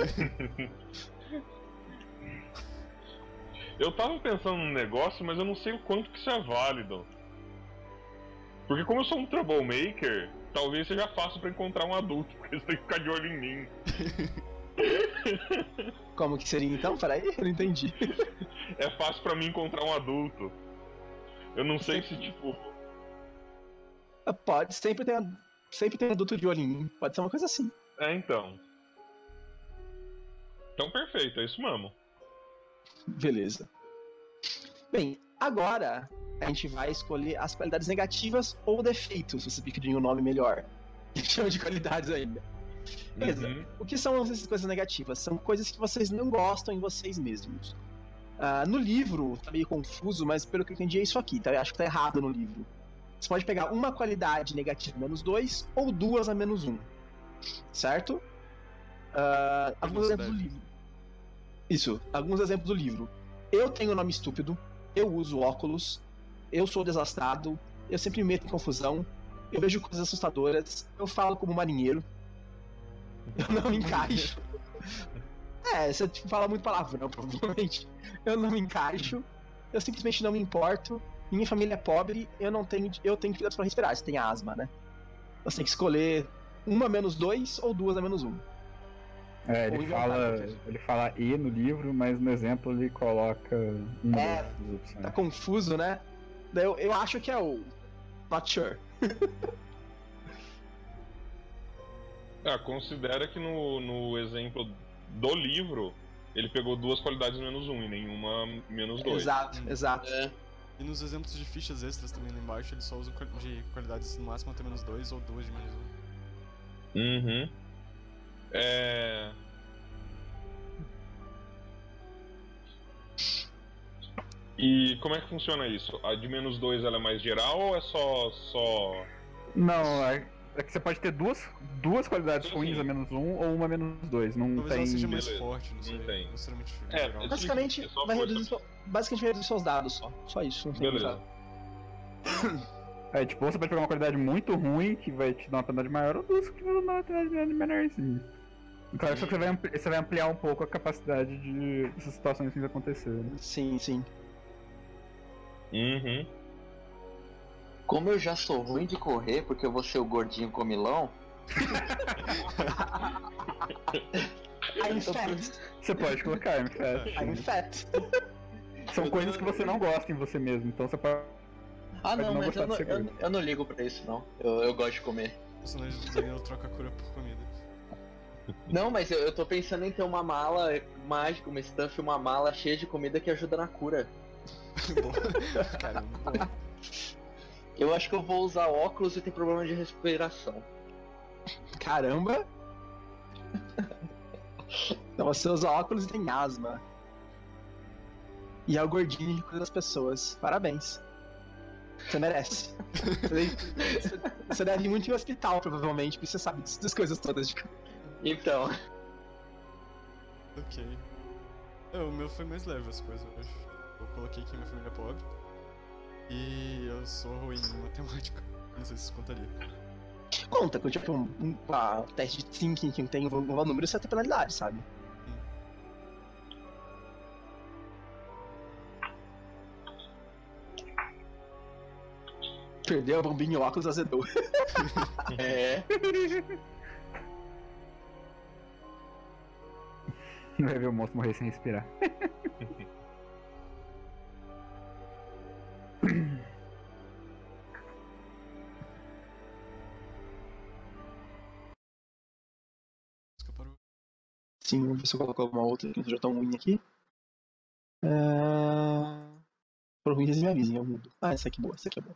Eu tava pensando num negócio, mas eu não sei o quanto que isso é válido. Porque como eu sou um troublemaker, talvez seja fácil pra encontrar um adulto, porque você tem que ficar de olho em mim. Como que seria então? Peraí, eu não entendi. É fácil pra mim encontrar um adulto. Eu não sei se, tipo... Pode, sempre tem adulto de olho em mim. Pode ser uma coisa assim. É, então. Então perfeito, é isso mesmo. Beleza. Bem, agora a gente vai escolher as qualidades negativas ou defeitos, se você preferir um nome melhor. Chama de qualidades ainda. Beleza. Uhum. O que são essas coisas negativas? São coisas que vocês não gostam em vocês mesmos. No livro, tá meio confuso, mas pelo que eu entendi é isso aqui, tá? Eu acho que tá errado no livro. Você pode pegar uma qualidade negativa -2 ou duas a -1. Certo? Alguns exemplos do livro. Isso, alguns exemplos do livro. Eu tenho nome estúpido, eu uso óculos, eu sou desastrado, eu sempre me meto em confusão, eu vejo coisas assustadoras, eu falo como marinheiro, eu não me encaixo. Você fala muito palavrão, provavelmente. Eu não me encaixo, eu simplesmente não me importo, minha família é pobre, eu tenho dificuldades para respirar, você tem asma, né? Você tem que escolher uma -2 ou duas a -1. Ele fala E no livro, mas no exemplo ele coloca uma das opções. Tá confuso, né? Daí eu acho que é o not sure. Considera que no exemplo do livro, ele pegou duas qualidades -1 e nenhuma -2. Exato. É. E nos exemplos de fichas extras também lá embaixo, eles só usam de qualidades no máximo até -2 ou duas de -1. Uhum. E como é que funciona isso? A de -2 ela é mais geral ou é só... Não, é que você pode ter duas qualidades Sim, ruins sim. a -1 ou uma a -2. Não Talvez tem. ela seja mais Beleza. forte, não sei. Não tem. Não necessariamente É, geral. Basicamente, É só vai força. reduzir, basicamente vai reduzir seus dados só. Só isso, não tem Beleza. muita- É, tipo, você pode pegar uma qualidade muito ruim, que vai te dar uma penalidade maior, ou duas que vai dar uma penalidade menorzinha. Claro, só que você vai ampliar um pouco a capacidade de essas situações acontecerem. Sim, sim. Uhum. Como eu já sou ruim de correr, porque eu vou ser o gordinho comilão, I'm fat. Você pode colocar, I'm fat. São coisas que você não gosta em você mesmo, então você pode. Ah Pode não, não mas gostar de ser gordo. eu não ligo pra isso não. Eu gosto de comer. O personagem do Danilo troca a cura por comida. Não, mas eu tô pensando em ter uma mala mágica, uma stuff, uma mala cheia de comida que ajuda na cura. Bom, caramba, bom. Eu acho que eu vou usar óculos e ter problema de respiração. Caramba! Então você usa óculos e tem asma. E é o gordinho de cuida das pessoas. Parabéns. Você merece. Você deve ir muito em hospital, provavelmente, porque você sabe das coisas todas de Então, Ok. O meu foi mais leve as coisas, eu acho. Eu coloquei que minha família é pobre. E eu sou ruim em matemática. Não sei se isso contaria. Conta, quando tipo um teste de thinking que tem um número, você tem penalidade, sabe? Perdeu a bombinha e o óculos azedou. é. Vai ver o monstro morrer sem respirar. Música parou. Sim, vamos ver se eu coloco alguma outra que não seja tão ruim aqui. Por ruim, vocês me avisem, eu mudo. Ah, essa aqui é boa, essa aqui é boa.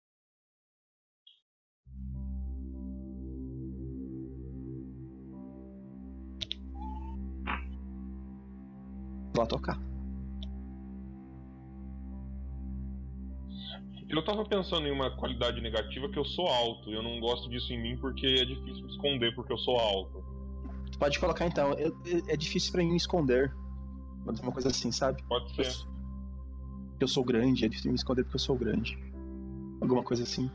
Vou lá tocar. Eu tava pensando em uma qualidade negativa que eu sou alto. Eu não gosto disso em mim porque é difícil me esconder porque eu sou alto. Tu pode colocar então, é difícil pra mim me esconder. Pode ser uma coisa assim, sabe? Pode ser. Eu sou grande, é difícil me esconder porque eu sou grande. Alguma coisa assim.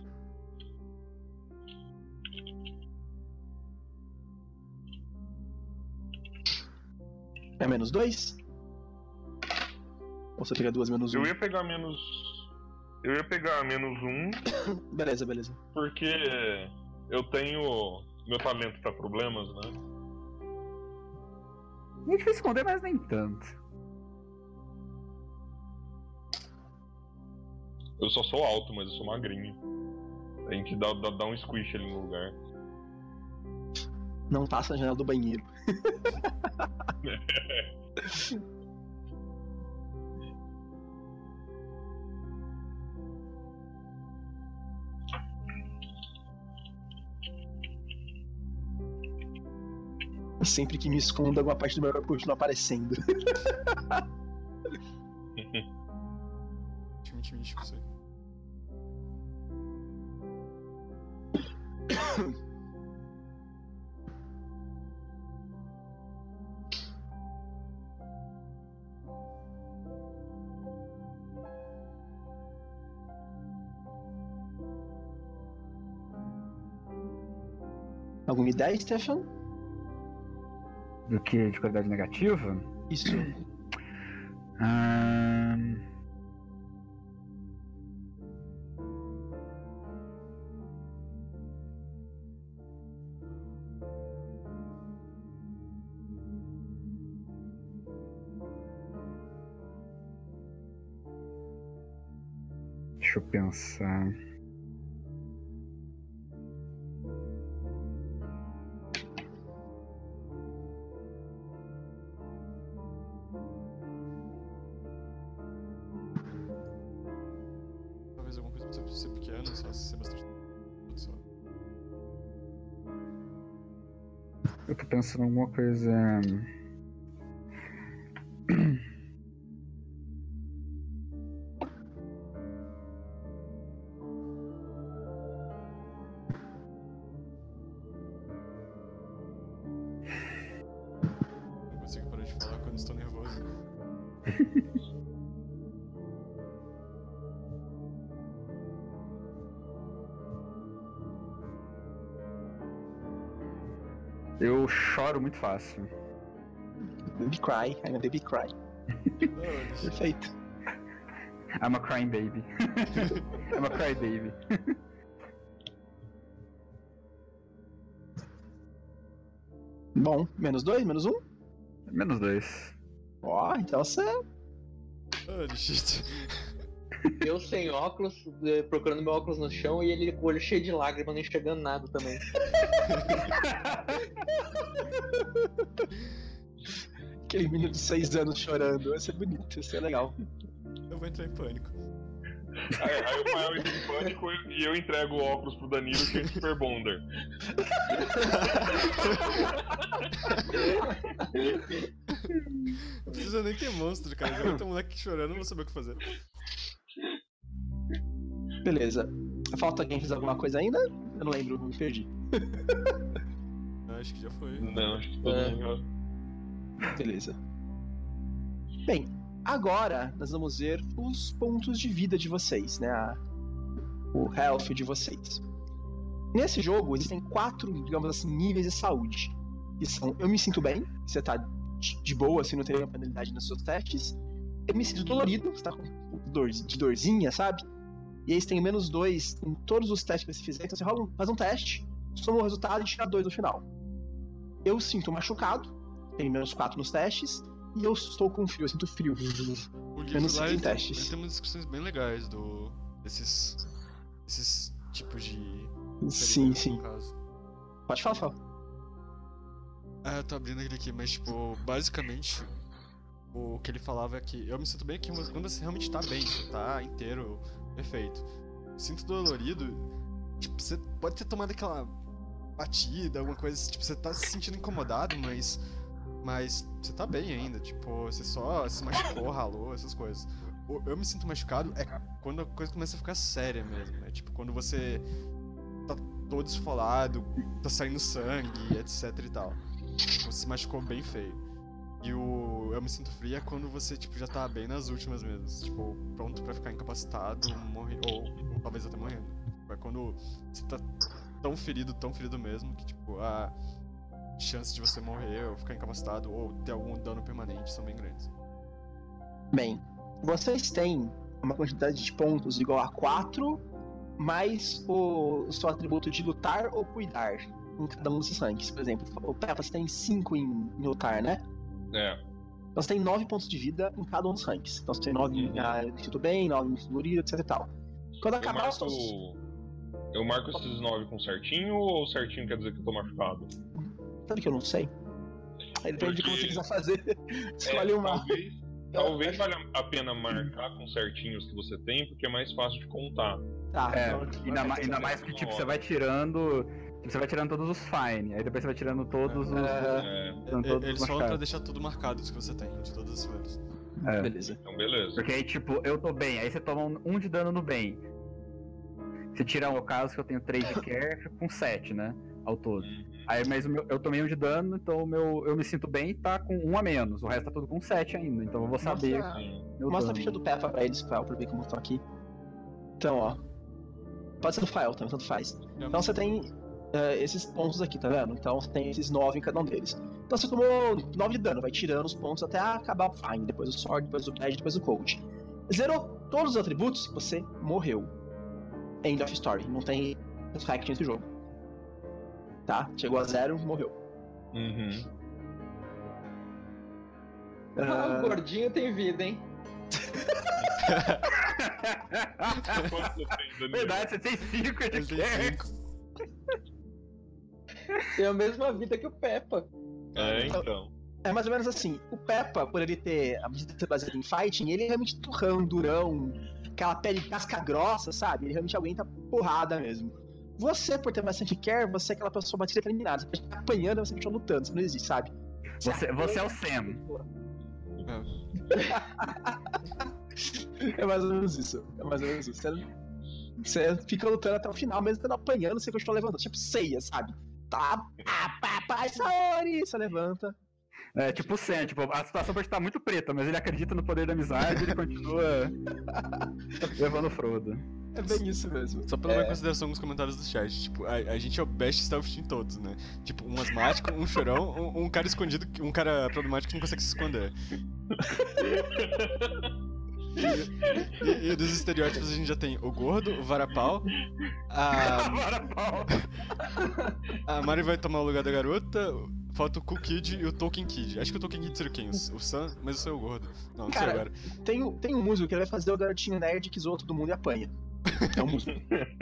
É -2? Ou você pega 2 -1? Eu ia pegar menos. Eu ia pegar -1 Beleza, beleza. porque eu tenho. Meu talento pra problemas, né? É difícil esconder, mas nem tanto. Eu só sou alto, mas eu sou magrinho. Tem que dar um squish ali no lugar. Não passa na janela do banheiro. Sempre que me escondo, alguma parte do meu corpo continua aparecendo. Time místico, isso aí. Alguma ideia, Stefan? Do que de qualidade negativa? Isso. Deixa eu pensar. Talvez alguma coisa pra ser pequena, só ser bastante. Só. Eu tô pensando em alguma coisa. Eu choro muito fácil. Baby cry, I'm a baby cry. Holy shit. Perfeito. I'm a crying baby. I'm a cry baby. Bom, -2, -1? -2. Ó, então você. Holy shit. Eu sem óculos, procurando meu óculos no chão e ele com o olho cheio de lágrimas, não enxergando nada também. Aquele menino de 6 anos chorando. Vai ser bonito, isso é legal. Eu vou entrar em pânico. Aí o Fael entra em pânico e eu entrego o óculos pro Danilo, que é Super Bonder. Não precisa nem ter monstro, cara. Já tem um moleque chorando, não vou saber o que fazer. Beleza. Falta alguém fazer alguma coisa ainda? Eu não lembro, me perdi. Acho que já foi. Não, acho que todo mundo já... Beleza. Bem, agora nós vamos ver os pontos de vida de vocês, né? O health de vocês. Nesse jogo existem 4, digamos assim, níveis de saúde. Que são: eu me sinto bem, você tá de boa, assim, não tem nenhuma penalidade nos seus testes. Eu me sinto dolorido, você tá com dorzinha, sabe? E aí você tem -2 em todos os testes que você fizer. Então você faz um teste, soma o resultado e tira 2 no final. Eu sinto machucado, tem -4 nos testes. E eu estou com frio, eu sinto frio. O Eu não livro sei lá em ele testes. tem umas descrições bem legais desses tipos de... Sim, no sim. caso. Pode falar, fala. Ah, eu tô abrindo ele aqui, mas tipo, basicamente, o que ele falava é que eu me sinto bem aqui quando você realmente tá bem, você tá inteiro, perfeito. Eu sinto dolorido, tipo, você pode ter tomado aquela batida, alguma coisa, tipo, você tá se sentindo incomodado, mas você tá bem ainda, tipo, você só se machucou, ralou, essas coisas. Eu me sinto machucado é quando a coisa começa a ficar séria mesmo, é tipo, quando você tá todo esfolado, tá saindo sangue, etc e tal. Você se machucou bem feio. E eu me sinto frio é quando você, tipo, já tá bem nas últimas mesmo, tipo, pronto pra ficar incapacitado, morrer, ou talvez até morrendo. É quando você tá tão ferido mesmo, que, tipo, a chance de você morrer ou ficar incapacitado ou ter algum dano permanente são bem grandes. Bem, vocês têm uma quantidade de pontos igual a 4, mais o seu atributo de lutar ou cuidar em cada um desses ranks. Por exemplo, o Peppa, você tem 5 em lutar, né? É. Então você tem 9 pontos de vida em cada um dos ranks. Então você tem 9 em me sinto bem, 9 em me sinto dolorido, etc e tal. Quando acabar os seus... Eu marco esses 9 com certinho ou certinho quer dizer que eu tô machucado? Sabe que eu não sei? Aí depende de como você quiser fazer. Escolhe uma. Talvez valha a pena marcar com certinho os que você tem, porque é mais fácil de contar. Tá, Ainda mais que tipo, você vai tirando todos os fine, aí depois você vai tirando todos os. Eles falam pra deixar tudo marcado os que você tem, de todas as folhas. Beleza. Então beleza. Porque aí, tipo, eu tô bem, aí você toma 1 de dano no bem. Se tirar o caso que eu tenho 3 de care, fico com 7, né? Ao todo. Aí, mas eu tomei 1 de dano, então eu me sinto bem e tá com 1 a menos. O resto tá tudo com 7 ainda, então eu vou saber. Mostra a ficha do Peppa pra eles, pra ver como estão aqui. Então, ó. Pode ser do File também, tanto faz. Então você tem esses pontos aqui, tá vendo? Então você tem esses 9 em cada um deles. Então você tomou 9 de dano, vai tirando os pontos até acabar o Fine, depois o Sword, depois o Badge, depois o Cold. Zerou todos os atributos, você morreu. End of story, não tem fact nesse jogo. Tá? Chegou a 0, morreu. O gordinho tem vida, hein? Quanto você tem, Danilo? Verdade, você tem 5 Ele de tem care. 5. Tem a mesma vida que o Peppa. Então. É mais ou menos assim, o Peppa, por ele ter a vida ser baseada em fighting, ele é realmente turrão, durão, aquela pele casca grossa, sabe? Ele realmente aguenta porrada mesmo. Você, por ter bastante care, você é aquela pessoa batida que é eliminada. Você pode estar apanhando e você continua lutando, você não existe, sabe? Você é o Sam. É mais ou menos isso. Você fica lutando até o final, mesmo tendo apanhando, você continua levantando. Tipo ceia, sabe? Tá, Saori! Você levanta. É tipo o Sam, tipo, a situação pode estar muito preta, mas ele acredita no poder da amizade e ele continua levando o Frodo. É bem isso mesmo. Só pra levar em consideração alguns comentários do chat, tipo, a gente é o best stealth em todos, né? Tipo, um asmático, um chorão, um cara escondido, um cara problemático que não consegue se esconder. E dos estereótipos a gente já tem o gordo, o varapau, a Mari vai tomar o lugar da garota, falta o Cool Kid e o Tolkien Kid. Acho que o Tolkien Kid seria quem? O Sam, mas eu sou o gordo. Não sei agora. Tem um músico que ele vai fazer o garotinho nerd que zoa todo mundo e apanha. É um músico.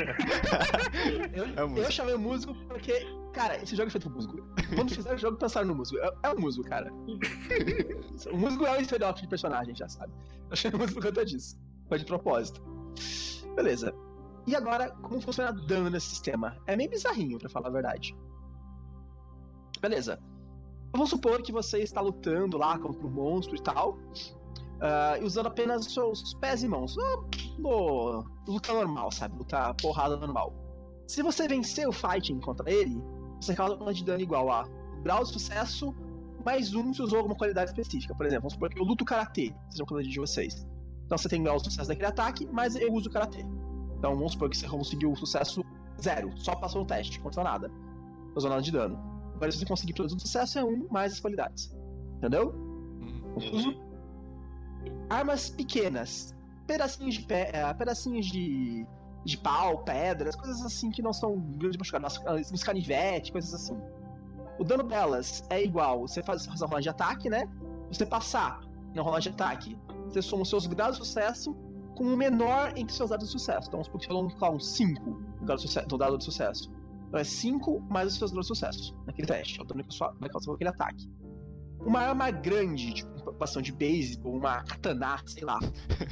Eu chamei o músico porque, cara, esse jogo é feito pro músico. Quando fizer o jogo, pensaram no músico. É o músico, cara. O músico é o estereótipo de personagem, já sabe. Eu chamei o músico por conta disso. Foi de propósito. Beleza. E agora, como funciona dano nesse sistema? É meio bizarrinho, pra falar a verdade. Beleza. Vamos supor que você está lutando lá contra um monstro e tal. E usando apenas os seus pés e mãos. Luta normal, sabe? Luta porrada normal. Se você vencer o fighting contra ele, você causa uma de dano igual a grau de sucesso mais um se usou alguma qualidade específica. Por exemplo, vamos supor que eu luto karatê, seja uma qualidade de vocês. Então você tem grau de sucesso daquele ataque, mas eu uso karatê. Então vamos supor que você conseguiu o sucesso 0, só passou no teste, não aconteceu nada. Não usou nada de dano. Agora se você conseguir produzir o sucesso é 1 mais as qualidades. Entendeu? Uso armas pequenas, pedacinhos de pau, pedras, coisas assim que não são grandes machucados, uns canivete, coisas assim. O dano delas é igual, você faz uma rolagem de ataque, né? Você passar na rolagem de ataque, você soma os seus graus de sucesso com o menor entre seus dados de sucesso. Então, vamos supor que você falou um 5 no dado de sucesso. Então é 5 mais os seus graus de sucesso naquele teste. É o dano que vai causar aquele ataque. Uma arma grande, tipo uma bastão de beisebol, uma katana, sei lá.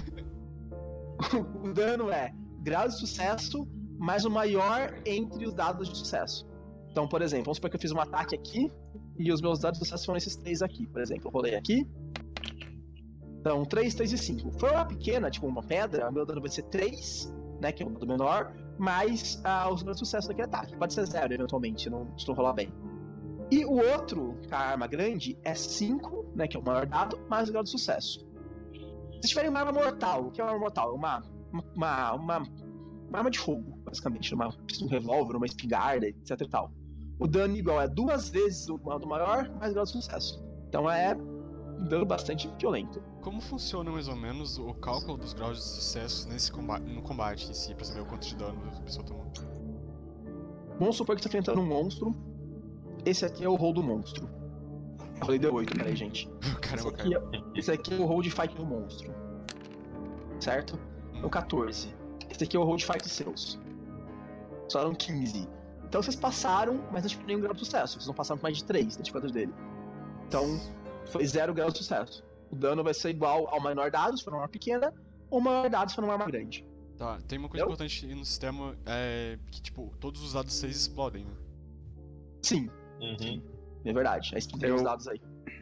O dano é grau de sucesso mais o maior entre os dados de sucesso. Então, por exemplo, vamos supor que eu fiz um ataque aqui e os meus dados de sucesso foram esses 3 aqui. Por exemplo, eu rolei aqui. Então, 3, 3 e 5. For uma pequena, tipo uma pedra, o meu dano vai ser 3, né, que é o dano menor, mais os danos de sucesso daquele ataque. Pode ser 0, eventualmente, se não rolar bem. E o outro, a arma grande, é 5, né, que é o maior dado, mais o grau de sucesso. Se tiverem uma arma mortal, o que é uma arma mortal? Uma arma de fogo, basicamente. Um revólver, uma espingarda, etc e tal. O dano igual é 2 vezes o do maior, mais o grau de sucesso. Então é um dano bastante violento. Como funciona mais ou menos o cálculo dos graus de sucesso no combate em si, pra saber o quanto de dano a pessoa tomou? Vamos supor que você está enfrentando um monstro. Esse aqui é o roll do monstro. Eu rolei D8, peraí, gente. Caramba, esse aqui é o roll de fight do monstro. Certo? É o 14. Esse aqui é o roll de fight seus. Só eram 15. Então vocês passaram, mas não tiveram nenhum grau de sucesso. Vocês não passaram por mais de 3 das quantas dele. Então, foi 0 grau de sucesso. O dano vai ser igual ao menor dado, se for uma arma pequena, ou ao maior dado, se for uma arma grande. Tá, tem uma coisa importante no sistema, que tipo, todos os dados 6 explodem, né? Sim. Sim. É verdade. Aí tem os dados aí.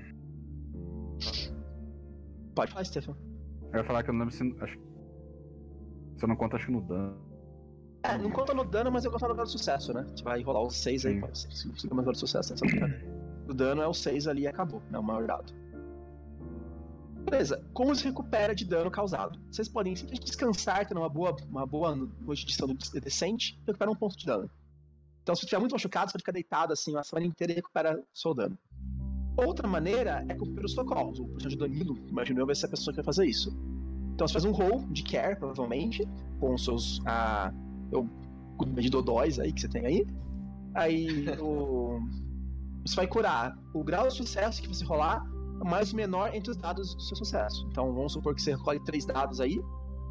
Pode falar, Stefan. Eu ia falar que eu não lembro se... Se eu não conto, acho que no dano. Não conta no dano, mas eu conto no grau de sucesso, né? Você vai rolar os 6 aí, pode ser. Se conseguir mais grau de sucesso nessa brincadeira. O dano é o 6 ali e acabou, né? O maior dado. Beleza. Como se recupera de dano causado? Vocês podem simplesmente descansar, ter uma boa noite de sono decente e recuperar 1 ponto de dano. Então, se você estiver muito machucado, você pode ficar deitado assim uma semana inteira e recupera o seu dano. Outra maneira é com primeiros socorros. O personagem do Danilo, imagino eu, vai ser a pessoa que vai fazer isso. Então, você faz um roll de care, provavelmente, com os seus de dodóis aí que você tem aí. Aí, você vai curar o grau de sucesso que você rolar mais o menor entre os dados do seu sucesso. Então, vamos supor que você recolhe 3 dados aí.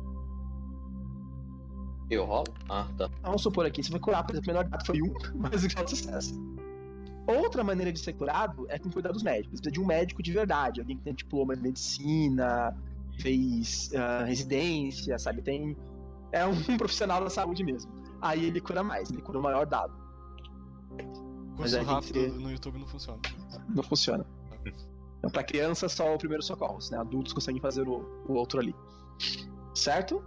Eu rolo? Ah, tá. Vamos supor aqui, você vai curar, por exemplo, o menor dado foi 1, mais o grau de sucesso. Outra maneira de ser curado é com cuidados médicos. Você precisa de um médico de verdade, alguém que tem diploma em medicina, fez residência, sabe? É um profissional da saúde mesmo. Aí ele cura mais, ele cura o maior dado. Curso rápido no YouTube não funciona. Não funciona. Então, pra criança, só o primeiro socorros, né? Adultos conseguem fazer o outro ali. Certo?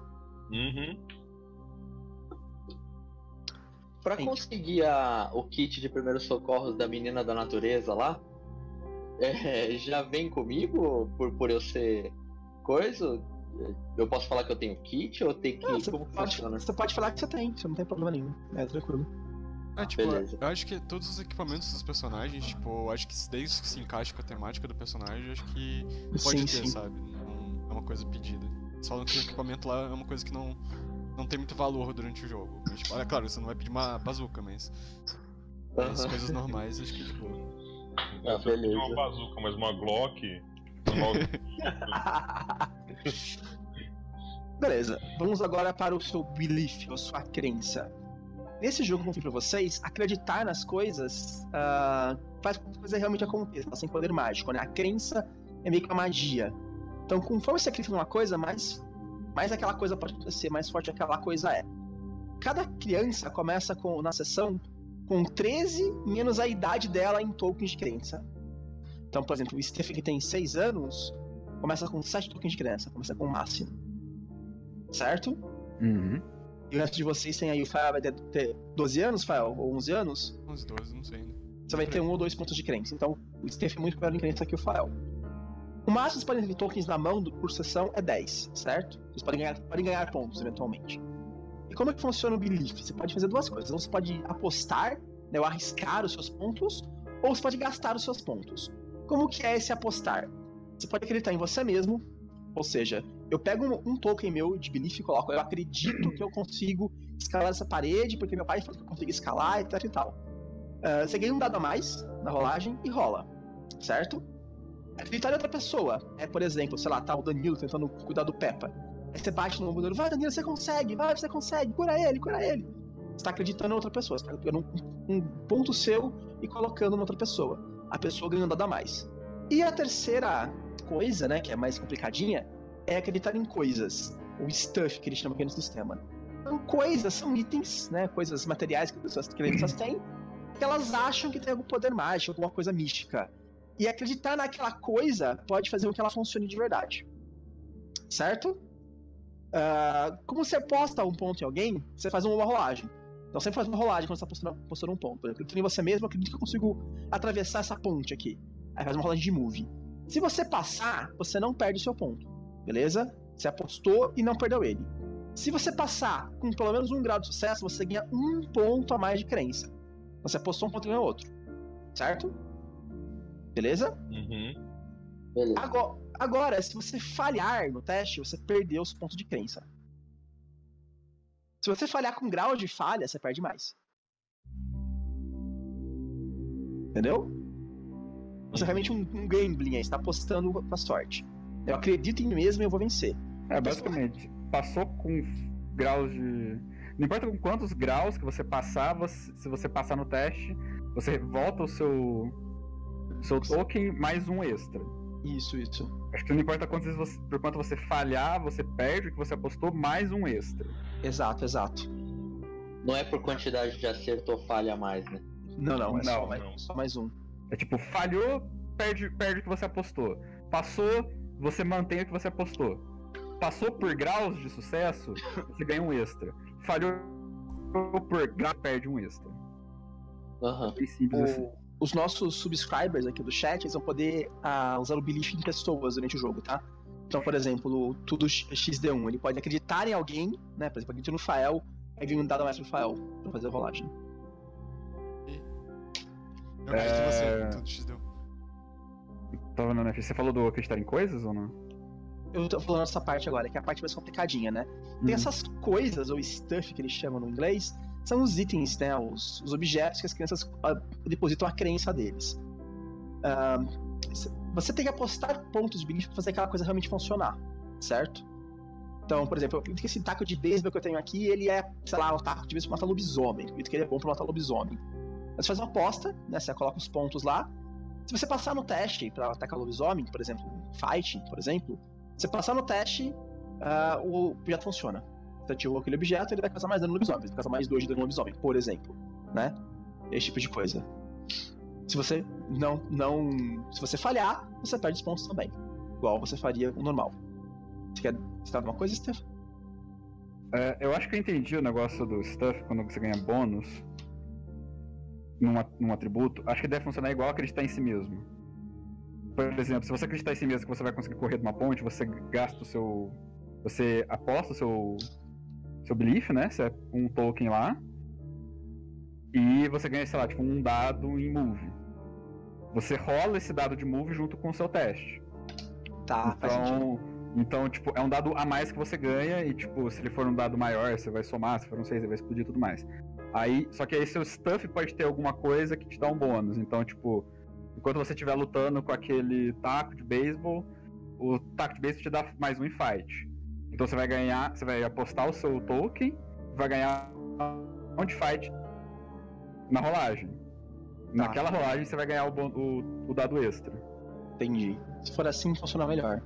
Pra conseguir o kit de primeiros socorros da menina da natureza lá, já vem comigo por eu ser coisa? Eu posso falar que eu tenho kit ou tem que. Como funciona? Você pode falar que você não tem problema nenhum. É tranquilo. Tipo, beleza. eu acho que todos os equipamentos dos personagens, tipo, eu acho que desde que se encaixa com a temática do personagem, eu acho que pode ter, sabe? Não é uma coisa pedida. Só que o equipamento lá é uma coisa que não tem muito valor durante o jogo. Mas, tipo, claro, você não vai pedir uma bazuca, mas as coisas normais, acho que, tipo... Se eu pedir uma bazuca, mas uma Glock... Beleza, vamos agora para o seu belief, ou sua crença. Nesse jogo, como eu falei pra vocês, acreditar nas coisas faz com que a coisa realmente aconteça, ela sem poder mágico, né? A crença é meio que uma magia. Então, conforme você acredita numa coisa, mais aquela coisa pode acontecer, mais forte aquela coisa é. Cada criança começa na sessão com 13 menos a idade dela em tokens de crença. Então, por exemplo, o Stephen, que tem 6 anos, começa com 7 tokens de crença, começa com o máximo. Certo? Uhum. E o resto de vocês tem aí, o Fael vai ter 12 anos, Fael? Ou 11 anos? 11, 12, não sei ainda. Você vai ter 1 ou 2 pontos de crença. Então, o Stephen é muito melhor em crença que o Fael. O máximo que vocês podem ter tokens na mão por sessão é 10, certo? Vocês podem ganhar pontos, eventualmente. E como é que funciona o Belief? Você pode fazer duas coisas. Ou você pode apostar, né, ou arriscar os seus pontos, ou você pode gastar os seus pontos. Como que é esse apostar? Você pode acreditar em você mesmo, ou seja, eu pego um token meu de Belief e coloco, eu acredito que eu consigo escalar essa parede, porque meu pai falou que eu consigo escalar, etc e tal. Você ganha um dado a mais na rolagem e rola, certo? Acreditar em outra pessoa é, por exemplo, sei lá, tá o Danilo tentando cuidar do Peppa. Aí você bate no ombro dele, vai Danilo, você consegue, cura ele. Você tá acreditando em outra pessoa, você tá pegando um ponto seu e colocando na outra pessoa. A pessoa ganha um dado a mais. E a terceira coisa, né, que é mais complicadinha, é acreditar em coisas, ou stuff, que eles chamam aqui no sistema. Então, coisas são itens, né, coisas materiais que as pessoas têm, que elas acham que tem algum poder mágico, alguma coisa mística. E acreditar naquela coisa pode fazer com que ela funcione de verdade. Certo? Como você aposta um ponto em alguém, você faz uma rolagem. Então sempre faz uma rolagem quando você está apostando um ponto. Por exemplo, eu acredito em você mesmo, eu acredito que eu consigo atravessar essa ponte aqui. Aí faz uma rolagem de move. Se você passar, você não perde o seu ponto. Beleza? Você apostou e não perdeu ele. Se você passar com pelo menos 1 grau de sucesso, você ganha 1 ponto a mais de crença. Você apostou um ponto e ganhou outro. Certo? Beleza? Uhum. Beleza. Agora, se você falhar no teste, você perdeu os pontos de crença. Se você falhar com grau de falha, você perde mais. Entendeu? Você é realmente um gambling aí, você tá apostando com a sorte. Eu acredito em mim mesmo e eu vou vencer. Basicamente, passou com graus de... Não importa com quantos graus que você passar, se você passar no teste, você volta o seu token mais 1 extra. Isso. Acho que não importa por quanto você falhar, você perde o que você apostou mais 1 extra. Exato. Não é por quantidade de acerto ou falha a mais, né? Não, é Não. só mais 1. É tipo, falhou, perde o que você apostou. Passou, você mantém o que você apostou. Passou por graus de sucesso, você ganha 1 extra. Falhou por grau, perde 1 extra. Aham. Bem simples assim. Os nossos subscribers aqui do chat, eles vão poder usar o Belief em pessoas durante o jogo, tá? Então, por exemplo, o Tudo XD1, ele pode acreditar em alguém, né? Por exemplo, acredita no Fael, aí ganha um dado a mais pro Fael pra fazer a rolagem. Eu acredito em você, Tudo XD1. Tava vendo, né? Você falou do acreditar em coisas ou não? Eu tô falando essa parte agora, que é a parte mais complicadinha, né? Tem essas coisas, ou stuff que eles chamam no inglês, são os itens, né? Os objetos que as crianças depositam a crença deles. Você tem que apostar pontos de belief pra fazer aquela coisa realmente funcionar, certo? Então, por exemplo, eu acredito que esse taco de beisebol que eu tenho aqui, ele é, sei lá, o taco de beisebol pra matar lobisomem. Eu acredito que ele é bom pra matar lobisomem. Você faz uma aposta, né? Você coloca os pontos lá. Se você passar no teste pra atacar lobisomem, por exemplo, fight, por exemplo, você passar no teste, o objeto funciona. Você ativou aquele objeto, ele vai causar mais dano no lobisomem. Ele vai causar mais 2 de dano no lobisomem, por exemplo, né? Esse tipo de coisa. Se você se você falhar, você perde os pontos também. Igual você faria o normal. Você quer citar alguma coisa, Steph? Eu acho que eu entendi o negócio do stuff quando você ganha bônus num atributo. Acho que deve funcionar igual acreditar em si mesmo. por exemplo, se você acreditar em si mesmo que você vai conseguir correr de uma ponte, você gasta o seu... Você aposta o seu belief, né? Você é um token lá. E você ganha, sei lá, tipo, um dado em move. Você rola esse dado de move junto com o seu teste. Tá, faz sentido. Então, tipo, é um dado a mais que você ganha e, tipo, se ele for um dado maior, você vai somar, se for um 6, ele vai explodir e tudo mais. Aí, só que aí seu stuff pode ter alguma coisa que te dá um bônus. Então, tipo, enquanto você estiver lutando com aquele taco de beisebol, o taco de beisebol te dá mais um em fight. Então você vai ganhar, você vai apostar o seu token, vai ganhar um de fight na rolagem. Naquela rolagem você vai ganhar o dado extra. Entendi. Se for assim, funciona melhor.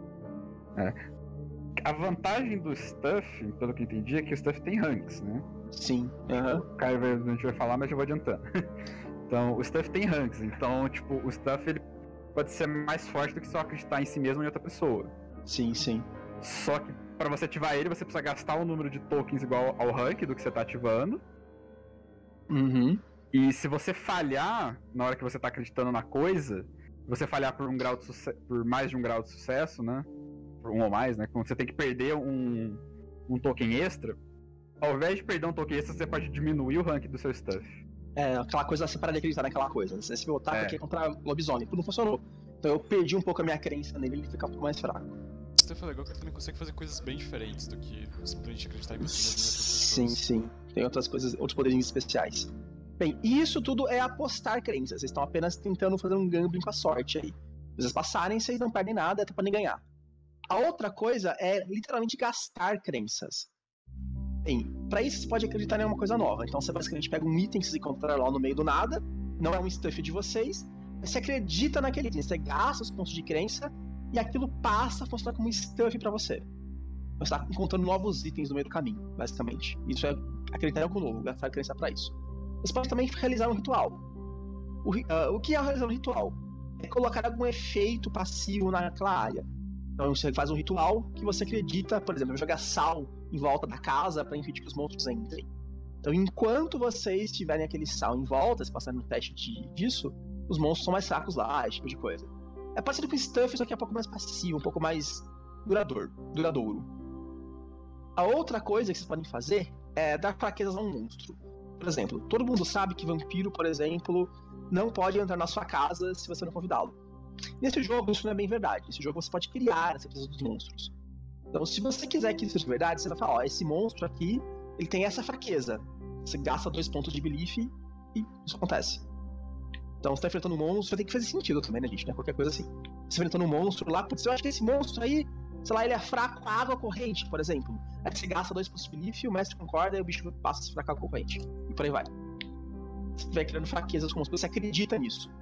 A vantagem do stuff, pelo que eu entendi, é que o stuff tem ranks, né? Sim. O Caio a gente vai falar, mas eu vou adiantando. Então, o stuff tem ranks. Então, tipo, o stuff ele pode ser mais forte do que só acreditar em si mesmo em outra pessoa. Sim, sim. Só que pra você ativar ele, você precisa gastar um número de tokens igual ao rank do que você tá ativando. Uhum. E se você falhar na hora que você tá acreditando na coisa, você falhar por por mais de um grau de sucesso, né? Por um ou mais, né? Quando você tem que perder um token extra, ao invés de perder um token extra, você pode diminuir o rank do seu stuff. É, aquela coisa, você para de acreditar naquela coisa. Você se voltar aqui contra lobisomem. Tudo não funcionou. Então eu perdi um pouco a minha crença nele e ele fica um pouco mais fraco. O stuff é legal que ele também consegue fazer coisas bem diferentes do que simplesmente acreditar em você mesmo. Sim, sim. Tem outras coisas, outros poderes especiais. Bem, isso tudo é apostar crenças. Vocês estão apenas tentando fazer um gambling com a sorte aí. Se vocês passarem, vocês não perdem nada, até podem ganhar. A outra coisa é literalmente gastar crenças. Bem, pra isso você pode acreditar em uma coisa nova. Então você basicamente pega um item que vocês encontraram lá no meio do nada, não é um stuff de vocês, mas você acredita naquele item, você gasta os pontos de crença e aquilo passa a funcionar como um stuff pra você. Você está encontrando novos itens no meio do caminho, basicamente. Isso é acreditar em algo novo, gastar crença pra isso. Você pode também realizar um ritual. O que é realizar um ritual? É colocar algum efeito passivo naquela área. Então você faz um ritual que você acredita, por exemplo, jogar sal em volta da casa para impedir que os monstros entrem. Então enquanto vocês tiverem aquele sal em volta, se passarem no teste disso, os monstros são mais fracos lá, esse tipo de coisa. É parecido com stuff, só que é um pouco mais passivo, um pouco mais duradouro. A outra coisa que vocês podem fazer é dar fraquezas a um monstro. Por exemplo, todo mundo sabe que vampiro, por exemplo, não pode entrar na sua casa se você não convidá-lo. Nesse jogo, isso não é bem verdade. Nesse jogo, você pode criar as fraquezas dos monstros. Então, se você quiser que isso seja verdade, você vai falar, esse monstro aqui, ele tem essa fraqueza. Você gasta 2 pontos de belief e isso acontece. Então, você tá enfrentando um monstro, tem que fazer sentido também, né, gente? Não é qualquer coisa assim. Você tá enfrentando um monstro lá, putz, eu acho que esse monstro aí, sei lá, ele é fraco à água corrente, por exemplo. Aí você gasta 2 pontos de belief, o mestre concorda e o bicho passa a se fracar com a corrente. E por aí vai. Você vai criando fraquezas com monstros, você acredita nisso.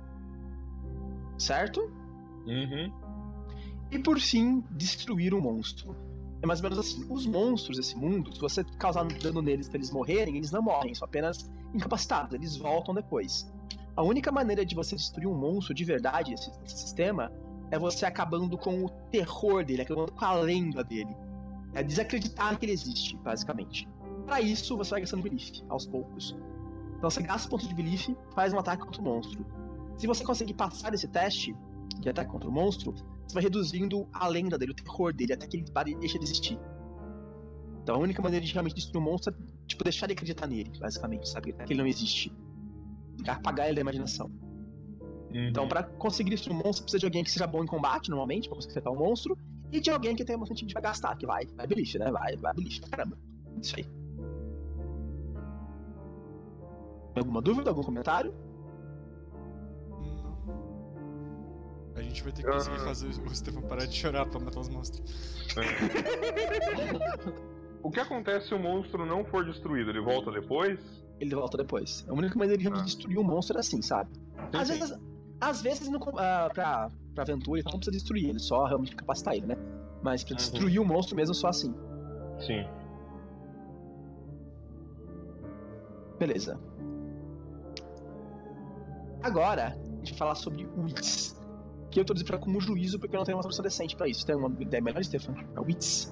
Certo? Uhum. E por fim, destruir um monstro. É mais ou menos assim, os monstros desse mundo, se você causar dano neles pra eles morrerem, eles não morrem, são apenas incapacitados, eles voltam depois. A única maneira de você destruir um monstro de verdade, esse sistema, é você acabando com o terror dele, acabando com a lenda dele. É desacreditar que ele existe, basicamente. Para isso, você vai gastando belief, aos poucos. Então você gasta pontos de belief, faz um ataque contra o monstro. Se você conseguir passar esse teste de ataque contra o monstro, você vai reduzindo a lenda dele, o terror dele, até que ele deixa de existir. Então a única maneira de realmente destruir um monstro é, tipo, deixar de acreditar nele, basicamente, sabe? Até que ele não existe. Apagar ele da imaginação. Uhum. Então, pra conseguir destruir um monstro, precisa de alguém que seja bom em combate, normalmente, pra conseguir acertar um monstro, e de alguém que tenha bastante de gastar, que vai belief, né? Vai belief, caramba. Isso aí. Tem alguma dúvida, algum comentário? A gente vai ter que conseguir fazer o Stefan parar de chorar pra matar os monstros. O que acontece se o monstro não for destruído? Ele volta depois? Ele volta depois. A única maneira de destruir um monstro é assim, sabe? Às vezes não, pra aventura, então não precisa destruir ele, só realmente capacitar ele, né? Mas pra destruir o monstro mesmo, só assim. Sim. Beleza. Agora, a gente vai falar sobre wits. Que eu tô dizendo como juízo porque eu não tenho uma tradução decente pra isso. Tem uma ideia melhor, Stefan? É wits.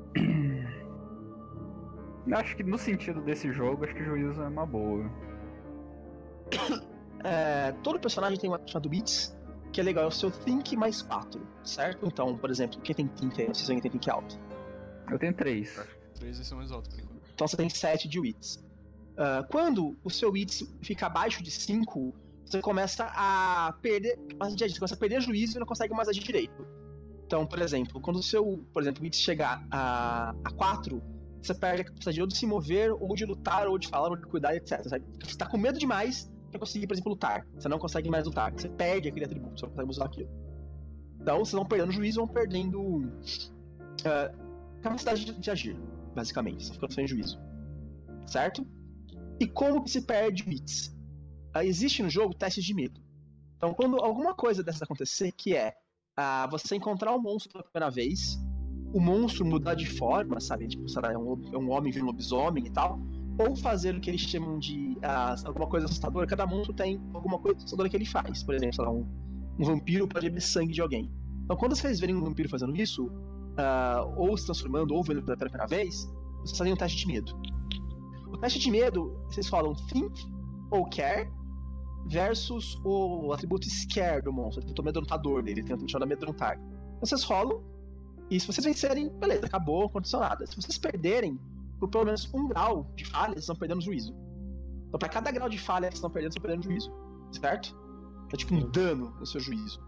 Acho que no sentido desse jogo, acho que juízo é uma boa. Todo personagem tem uma chamada wits, que é legal, é o seu Think mais 4, certo? Então, por exemplo, quem tem Think aí? Vocês veem quem tem Think alto. Eu tenho 3. 3 vai ser mais alto por enquanto. Então você tem 7 de Wits. Quando o seu Wits fica abaixo de 5, você começa a perder capacidade de agir, você começa a perder juízo e não consegue mais agir direito. Então, por exemplo, quando o seu, Wits chegar a 4, você perde a capacidade ou de se mover, ou de lutar, ou de falar, ou de cuidar, etc. Você tá com medo demais pra conseguir, por exemplo, lutar. Você não consegue mais lutar. Você perde aquele atributo, você não consegue usar aquilo. Então, vocês vão perdendo juízo, vão perdendo capacidade de agir, basicamente. Você fica sem juízo. Certo? E como que se perde Wits? Existe no jogo testes de medo. Então, quando alguma coisa dessas acontecer, que é você encontrar um monstro pela primeira vez, o monstro mudar de forma, sabe? Tipo, será, é um homem vir um lobisomem e tal, ou fazer o que eles chamam de alguma coisa assustadora. Cada monstro tem alguma coisa assustadora que ele faz. Por exemplo, sei lá, um vampiro pode beber sangue de alguém. Então, quando vocês verem um vampiro fazendo isso, ou se transformando, ou vendo pela primeira vez, vocês fazem um teste de medo. O teste de medo, vocês falam Think ou Care versus o atributo Scare do monstro, o atributo amedrontador dele, tem o atributo amedrontar. Vocês rolam, e se vocês vencerem, beleza, acabou, não aconteceu nada. Se vocês perderem, por pelo menos 1 grau de falha, vocês estão perdendo juízo. Então, pra cada grau de falha que vocês estão perdendo juízo, certo? É tipo um dano no seu juízo.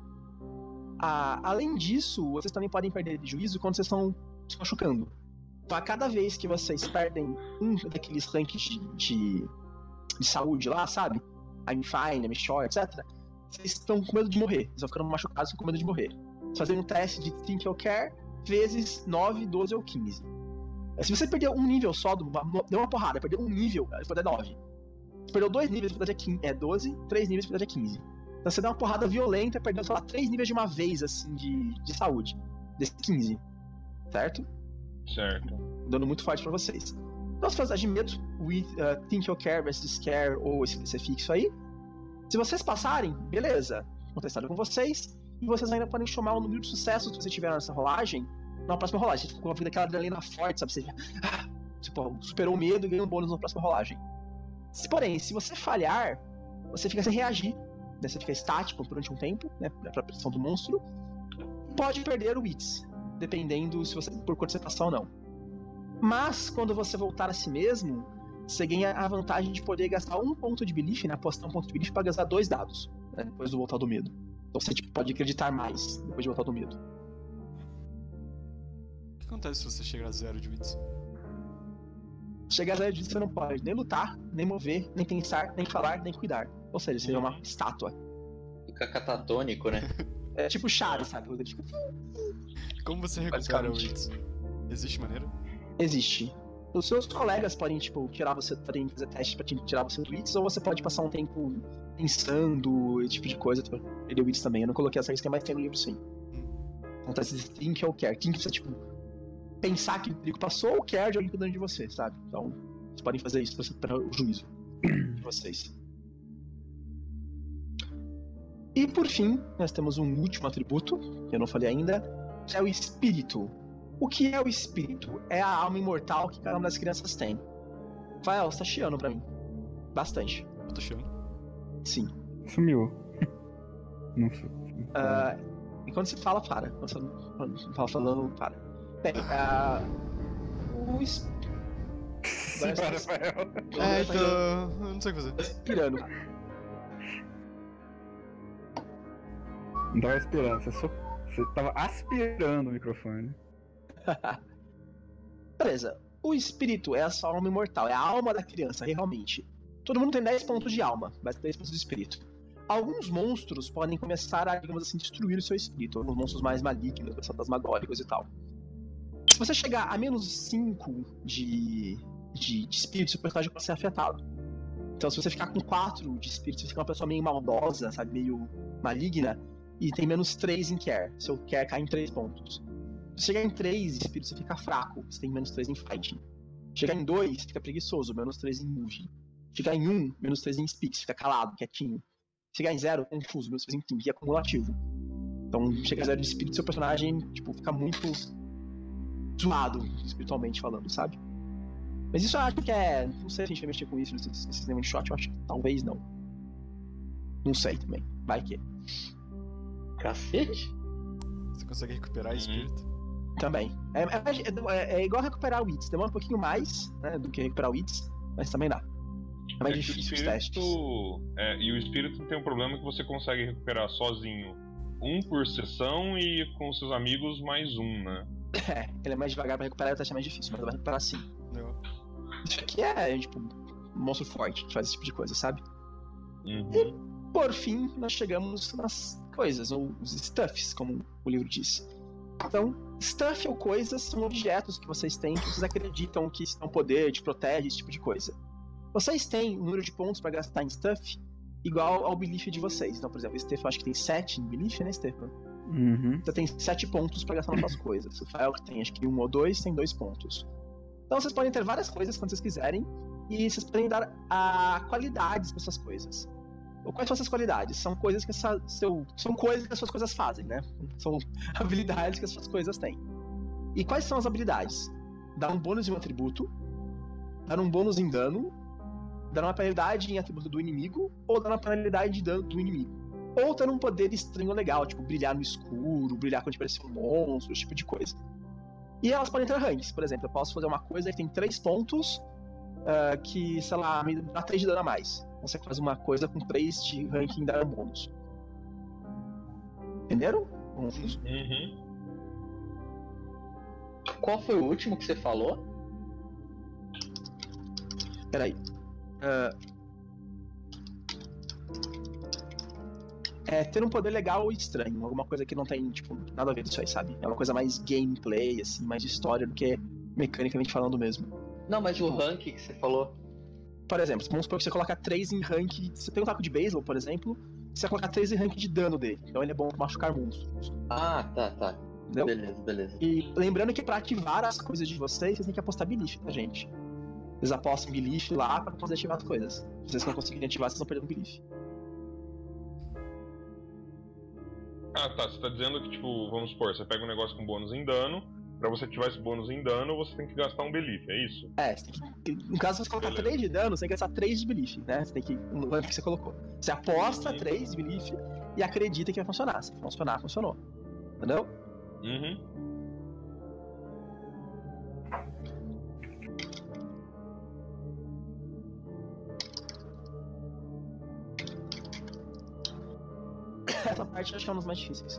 Além disso, vocês também podem perder de juízo quando vocês estão se machucando. Então, a cada vez que vocês perdem um daqueles ranks de saúde lá, sabe? I'm fine, I'm sure, etc. Vocês estão com medo de morrer. Vocês vão ficando machucados, estão com medo de morrer. Fazendo um teste de Think or Care vezes 9, 12 ou 15. Se você perder um nível só, deu uma porrada, perdeu um nível, a dificuldade é 9. Se perdeu 2 níveis, a dificuldade é 12, 3 níveis, a dificuldade é 15. Então você dá uma porrada violenta, perdeu, sei lá, 3 níveis de uma vez, assim, de saúde. Desses 15. Certo? Certo. Dando muito forte pra vocês. Então, se faz agimento, with Think or Care versus Scare, ou esse fixo aí. Se vocês passarem, beleza. Contestado com vocês. E vocês ainda podem chamar o número de sucessos que vocês tiveram nessa rolagem. Na próxima rolagem. Você ficou com a vida daquela adrenalina forte, sabe? Você tipo, superou o medo e ganhou um bônus na próxima rolagem. Porém, se você falhar, você fica sem reagir. Né? Você fica estático durante um tempo, né? Pra pressão do monstro. Pode perder o Wits, dependendo se você por quanto você passar ou não. Mas, quando você voltar a si mesmo, você ganha a vantagem de poder gastar 1 ponto de belief, né? Apostar 1 ponto de belief pra gastar 2 dados, né? Depois do voltar do medo. Então você tipo, pode acreditar mais depois de voltar do medo. O que acontece se você chegar a 0 de Wits? Chegar a 0 de Wits, você não pode nem lutar, nem mover, nem pensar, nem falar, nem cuidar. Ou seja, você é uma estátua. Fica catatônico, né? É tipo Chaves, sabe? Ele fica... Como você recupera o Wits? Existe maneira? Existe. Os seus colegas podem, tipo, podem fazer teste pra tirar você do Wits, ou você pode passar um tempo pensando, esse tipo de coisa, pra perder o Wits também. Eu não coloquei essa que é mais tem no livro, sim. Acontece de Think ou Care. Think você, tipo, pensar que o perigo passou ou Care de alguém cuidando de você, sabe? Então, vocês podem fazer isso para o juízo de vocês. E por fim, nós temos um último atributo, que eu não falei ainda, que é o Espírito. O que é o Espírito? É a alma imortal que cada uma das crianças tem. Fael, você tá chiando pra mim. Bastante. Eu tô chiando. Sim. Sumiu. Não sei. E quando você fala, para. Quando você não fala falando, para. Bem, o Espírito... Para, Fael. Então... eu não sei o que fazer. Respirando. Não tava respirando, você tava aspirando o microfone. Beleza. O espírito é a sua alma imortal, é a alma da criança, realmente. Todo mundo tem 10 pontos de alma, mas 10 pontos de espírito. Alguns monstros podem começar a, digamos assim, destruir o seu espírito. Alguns monstros mais malignos, fantasmagóricos e tal. Se você chegar a menos 5 de espírito, seu personagem pode ser afetado. Então, se você ficar com 4 de espírito, você fica uma pessoa meio maldosa, sabe, meio maligna, e tem menos 3 em Care. Seu Care cai em 3 pontos. Se chegar em 3 espírito, você fica fraco, você tem menos 3 em Fighting. Chegar em 2, fica preguiçoso, menos 3 em Moving. Chegar em 1, menos 3 em Speak, fica calado, quietinho. Chegar em 0, confuso, menos 3 em Think, e acumulativo. Então, chegar a 0 de espírito, seu personagem, tipo, fica muito zoado, espiritualmente falando, sabe? Mas isso eu acho que é... Não sei se a gente vai mexer com isso nesse sistema de shot, eu acho que talvez não. Não sei também, vai que... Cacete? Você consegue recuperar espírito? Também. É igual recuperar o Wits. Demora um pouquinho mais, né, do que recuperar o Wits, mas também dá. É mais É que difícil os o testes. e o espírito tem um problema que você consegue recuperar sozinho um por sessão e com seus amigos mais um, né? Ele é mais devagar pra recuperar, o teste é mais difícil, mas vai recuperar sim. Não. Isso aqui é, tipo, um monstro forte que faz esse tipo de coisa, sabe? Uhum. Por fim, nós chegamos nas coisas, ou os stuffs, como o livro diz. Então, stuff ou coisas são objetos que vocês têm, que vocês acreditam que estão poder, te protege, esse tipo de coisa. Vocês têm um número de pontos para gastar em stuff igual ao belief de vocês. Então, por exemplo, o Stefan acho que tem 7 em belief, né, Stefan? Uhum. Você tem 7 pontos para gastar nas suas coisas. O Fael que tem acho que 1 ou 2, tem 2 pontos. Então vocês podem ter várias coisas quando vocês quiserem, e vocês podem dar qualidades para essas coisas. Quais são essas qualidades? São coisas que são coisas que as suas coisas fazem, né? São habilidades que as suas coisas têm. E quais são as habilidades? Dar um bônus em um atributo, dar um bônus em dano, dar uma penalidade em atributo do inimigo, ou dar uma penalidade de dano do inimigo. Ou ter um poder estranho legal, tipo brilhar no escuro, brilhar quando aparecer um monstro, esse tipo de coisa. E elas podem ter ranks, por exemplo, eu posso fazer uma coisa que tem 3 pontos, que, sei lá, me dá 3 de dano a mais. Você faz uma coisa com 3 de ranking e dá um bônus. Entenderam? Uhum. Qual foi o último que você falou? Peraí. Ter um poder legal ou estranho. Alguma coisa que não tem, tipo, nada a ver com isso aí, sabe? É uma coisa mais gameplay, assim, mais de história do que mecanicamente falando mesmo. Não, mas o rank que você falou. Por exemplo, vamos supor que você coloca 3 em rank. Você tem um taco de beisebol, por exemplo, você vai colocar 3 em rank de dano dele. Então ele é bom pra machucar monstros. Ah, tá. Entendeu? Beleza. E lembrando que pra ativar as coisas de vocês têm que apostar belief, tá, gente? Vocês apostam belief lá pra poder ativar as coisas. Se vocês não conseguirem ativar, vocês estão perdendo belief. Ah, tá. Você tá dizendo que, tipo, vamos supor, você pega um negócio com bônus em dano. Pra você ativar esse bônus em dano, você tem que gastar um belief, é isso? Você tem que. No caso, se você colocar 3 de dano, você tem que gastar 3 de belief, né? Você tem que. No rank que você colocou. Você aposta 3 de belief e acredita que vai funcionar. Se funcionar, funcionou. Entendeu? Uhum. Essa parte eu acho que é uma das mais difíceis.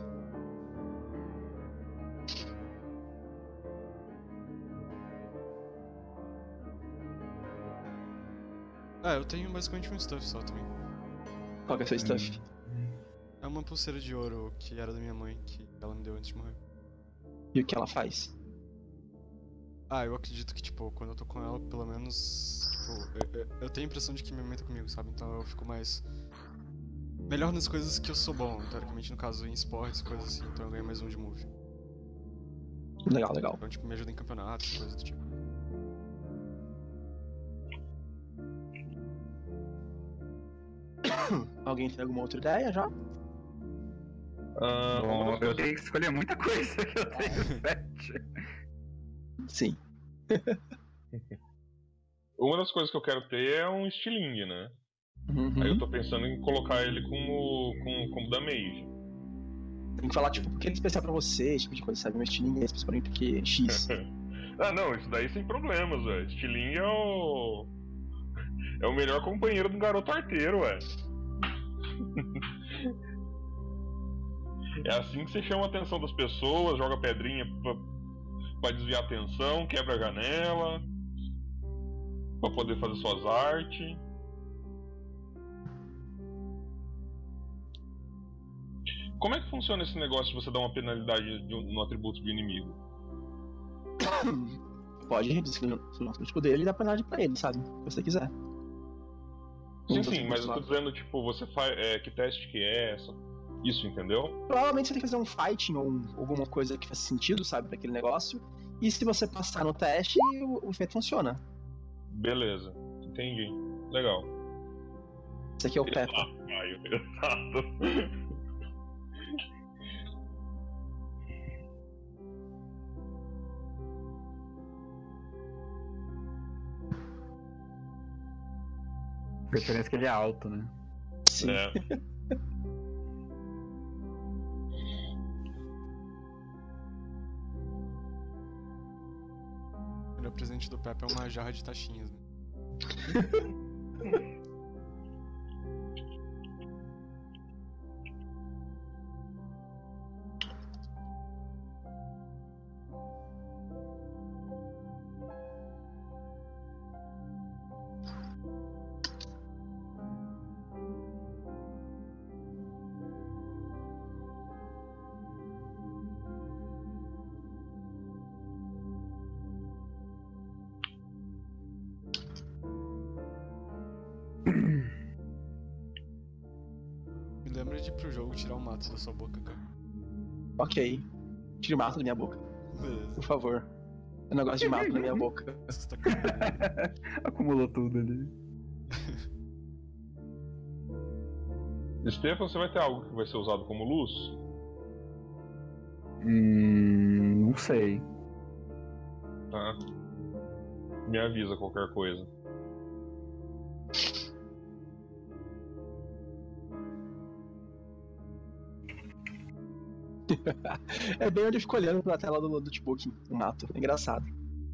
Eu tenho basicamente um stuff só também. Qual que é o seu stuff? É uma pulseira de ouro que era da minha mãe, que ela me deu antes de morrer. E o que ela faz? Eu acredito que, tipo, quando eu tô com ela, pelo menos, tipo, eu tenho a impressão de que minha mãe tá comigo, sabe? Então eu fico mais... melhor nas coisas que eu sou bom, teoricamente, no caso, em esportes, coisas assim, então eu ganho mais um de move. Legal. Então, tipo, me ajuda em campeonatos, coisas do tipo. Alguém tem alguma outra ideia já? Bom, eu tenho que escolher muita coisa que eu tenho 7. Sim. Uma das coisas que eu quero ter é um estilingue, né? Uhum. Aí eu tô pensando em colocar ele como da Mage. Tem que falar, tipo, porque ele é especial pra você, esse tipo de coisa, sabe? Mas ninguém é especial pra mim porque é X. Ah, não, isso daí sem problemas, velho. Estilingue é o melhor companheiro do garoto arteiro, velho. É assim que você chama a atenção das pessoas, joga pedrinha pra desviar a atenção, quebra a janela, pra poder fazer suas artes. Como é que funciona esse negócio de você dar uma penalidade no atributo do inimigo? Pode reduzir o atributo dele e dar penalidade pra ele, sabe? Se você quiser. Sim, mas eu tô dizendo, tipo, você faz. Que teste que é essa? Isso, entendeu? Provavelmente você tem que fazer um fighting ou alguma coisa que faça sentido, sabe, pra aquele negócio. E se você passar no teste, o efeito funciona. Beleza, entendi. Legal. Esse aqui é o Peppa. Exato. Preferência que ele é alto, né? Sim. emote do Pepe é uma jarra de taxinhas, né? Me lembra de ir pro jogo tirar o mato da sua boca, cara. Ok. Tire o mato da minha boca, Beleza. por favor. Eu não gosto de mato na minha boca. Você tá com... Acumulou tudo ali. Stefan, você vai ter algo que vai ser usado como luz? Não sei. Tá. Me avisa qualquer coisa. É bem onde eu fico olhando pra tela do notebook, o mato. É engraçado.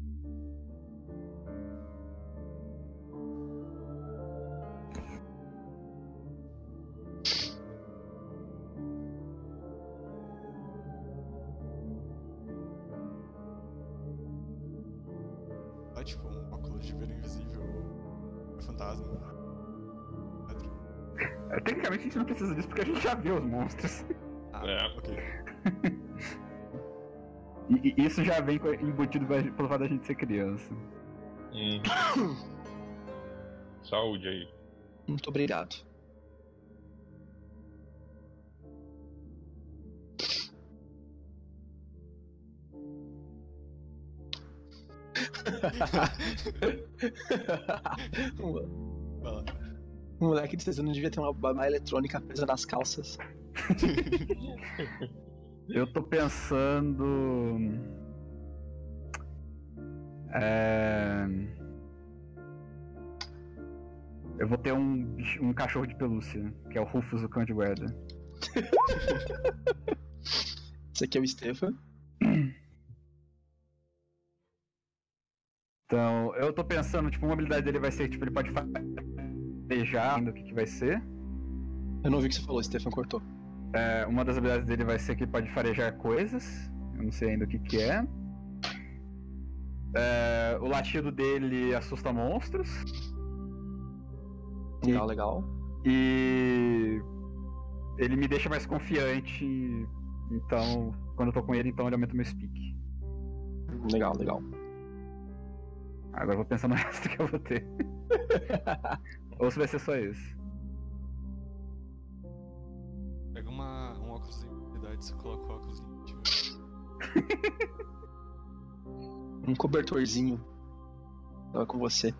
É tipo um óculos de ver invisível. Fantasma. Pedro. Tecnicamente a gente não precisa disso porque a gente já viu os monstros. Ah, É. ok. E isso já vem embutido pelo fato da gente ser criança. Saúde aí. Muito obrigado. Vai lá. Um moleque de 6 anos devia ter uma babá eletrônica presa nas calças. Eu tô pensando. Eu vou ter um cachorro de pelúcia, que é o Rufus, o cão de guarda. Esse aqui é o Stefan. Então, eu tô pensando, tipo, uma habilidade dele vai ser, tipo, ele pode farejar ainda o que vai ser. Eu não ouvi o que você falou, Stefan cortou. Uma das habilidades dele vai ser que ele pode farejar coisas. Eu não sei ainda o que é. O latido dele assusta monstros. Legal, legal. E ele me deixa mais confiante. Então, quando eu tô com ele, então ele aumenta meu speak. Legal, legal. Agora eu vou pensar no resto que eu vou ter. Ou se vai ser só isso. Pega um óculos de infinidade e você coloca o óculos limpo. Um cobertorzinho. Tava com você.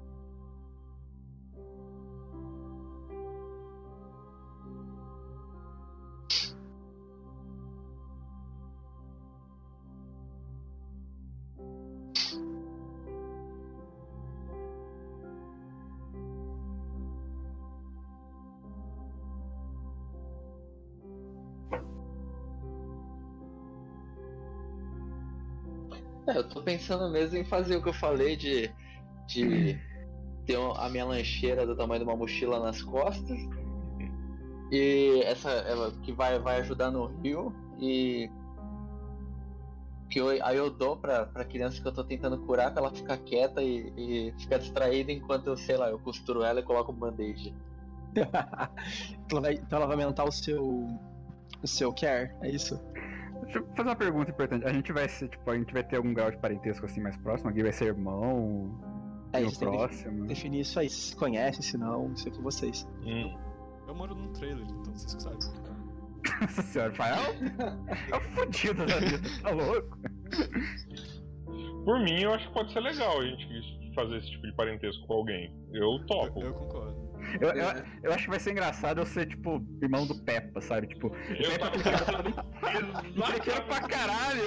Eu tô pensando mesmo em fazer o que eu falei de ter a minha lancheira do tamanho de uma mochila nas costas. E ela que vai ajudar no rio. E que aí eu dou pra criança que eu tô tentando curar, pra ela ficar quieta e ficar distraída enquanto eu, sei lá, eu costuro ela e coloco um band-aid. Então ela vai aumentar o seu care, é isso? Deixa eu fazer uma pergunta importante. A gente vai ter algum grau de parentesco assim mais próximo? Alguém vai ser irmão? Isso tem que próximo? definir isso aí. Se conhecem, se não, isso é com vocês. Eu moro num trailer, então vocês que sabem. Nossa senhora, Rafael é um fodido da vida, tá louco? Por mim, eu acho que pode ser legal a gente fazer esse tipo de parentesco com alguém. Eu topo. Eu concordo. Eu acho que vai ser engraçado eu ser, tipo, irmão do Peppa, sabe? Tipo, Eu tava pequeno pra caralho.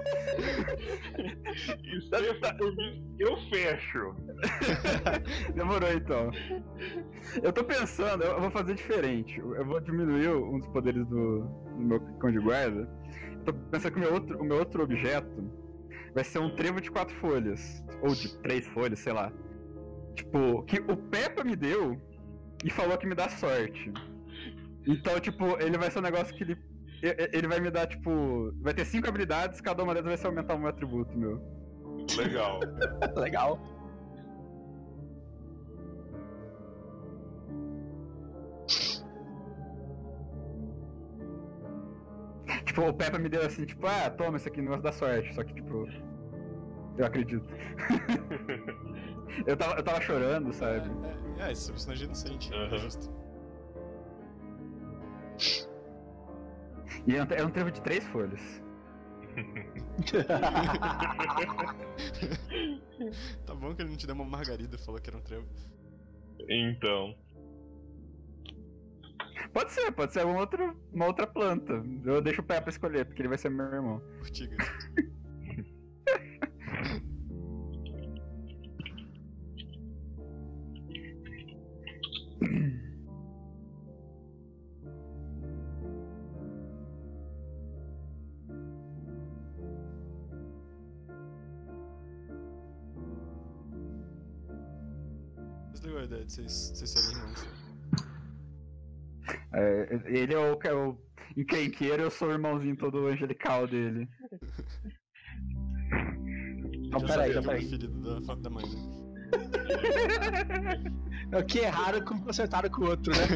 Isso por mim, eu fecho. Demorou então. Eu tô pensando, eu vou fazer diferente. Eu vou diminuir um dos poderes do meu cão de guarda. Tô pensando que o meu outro objeto vai ser um trevo de 4 folhas. Ou de 3 folhas, sei lá. Tipo, que o Peppa me deu e falou que me dá sorte. Então, tipo, ele vai ser um negócio que ele vai me dar, tipo... Vai ter 5 habilidades, cada uma delas vai ser aumentar um atributo, meu. Legal. Legal. Tipo, o Peppa me deu assim, tipo, toma, isso aqui, negócio da sorte. Só que, tipo... Eu acredito. eu tava chorando, sabe? Esse personagem inocente, é justo. E é um trevo de 3 folhas. Tá bom que ele não te deu uma margarida e falou que era um trevo. Então. Pode ser uma outra planta. Eu deixo o Peppa escolher, porque ele vai ser meu irmão. Urtiga. Desligou a ideia de vocês serem irmãos. Ele é o encrenqueiro, eu sou o irmãozinho todo angelical dele. Não, peraí. Filho da mãe, né? O que erraram como consertaram com o outro, né?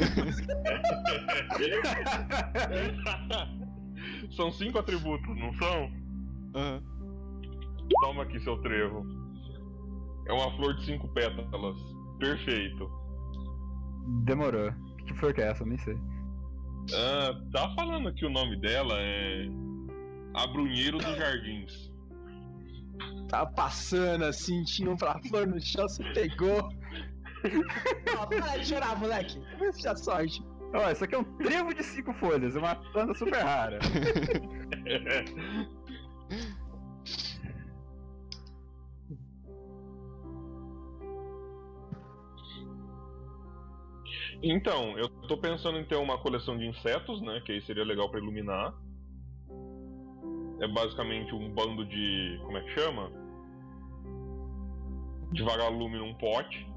São 5 atributos, não são? Aham. Toma aqui seu trevo. É uma flor de 5 pétalas. Perfeito. Demorou. Que flor que é essa? Eu nem sei. Tá falando que o nome dela é Abrunheiro dos Jardins. Tava passando assim, tinha um pra flor no chão, você pegou. Para de chorar, moleque. Vê se dá sorte. Ó, isso aqui é um trevo de 5 folhas, é uma planta super rara. Então, eu tô pensando em ter uma coleção de insetos, né? Que aí seria legal pra iluminar. É basicamente um bando de... como é que chama? De vagalume num pote.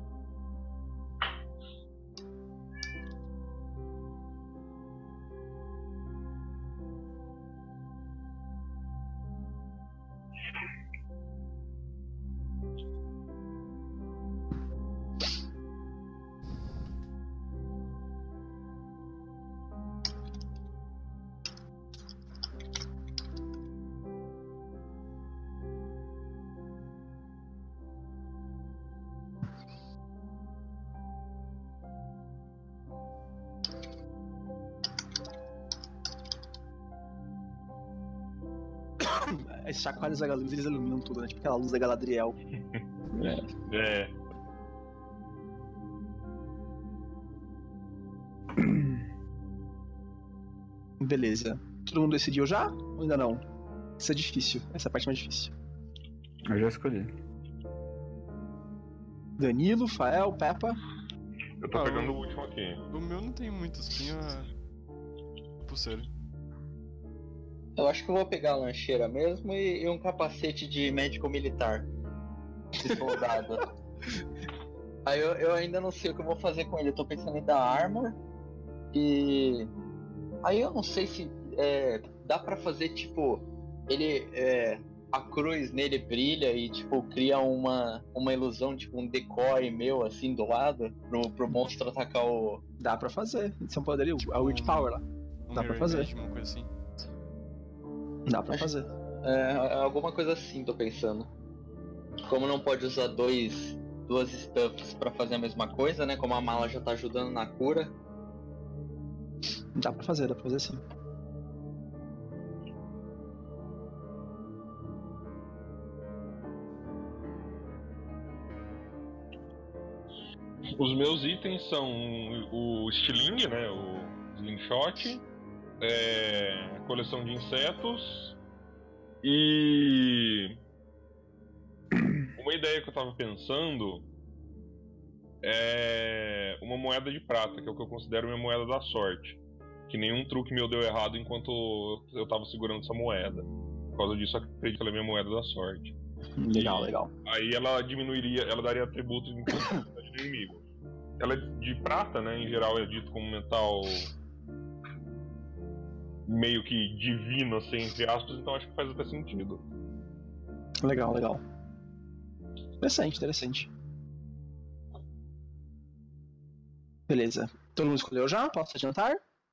As chacoalhas da luz, eles iluminam tudo, né? Tipo aquela luz da Galadriel. É. Beleza. Todo mundo decidiu já? Ou ainda não? Isso é difícil. Essa é a parte mais difícil. Eu já escolhi. Danilo, Fael, Peppa. Eu tô pegando o último aqui. O meu não tem muito, só tem a pulseira. Eu acho que eu vou pegar a lancheira mesmo e um capacete de médico militar. De soldado. Aí eu ainda não sei o que eu vou fazer com ele. Eu tô pensando em dar armor. E... aí eu não sei se dá pra fazer, tipo... ele... a cruz nele brilha e, tipo, cria uma ilusão, tipo, um decore meu, assim, do lado, pro monstro atacar o... Dá pra fazer. Isso é um poder, tipo, a Witch Power lá. Dá pra fazer. Uma coisa assim. Dá pra fazer. Alguma coisa assim, tô pensando. Como não pode usar duas stuffs pra fazer a mesma coisa, né? Como a mala já tá ajudando na cura. Dá pra fazer sim. Os meus itens são o estilingue, né? O slingshot. A coleção de insetos. E... uma ideia que eu tava pensando é uma moeda de prata, que é o que eu considero minha moeda da sorte. Que nenhum truque meu deu errado enquanto eu tava segurando essa moeda. causa disso, acredito que ela é minha moeda da sorte. Legal, legal. Aí ela diminuiria, ela daria atributos em quantidade de inimigo. Ela é de prata, né? Em geral é dito como metal meio que divino, assim, entre aspas, então acho que faz até sentido. Legal, legal. Interessante, interessante. Beleza. Todo mundo escolheu já? Posso adiantar?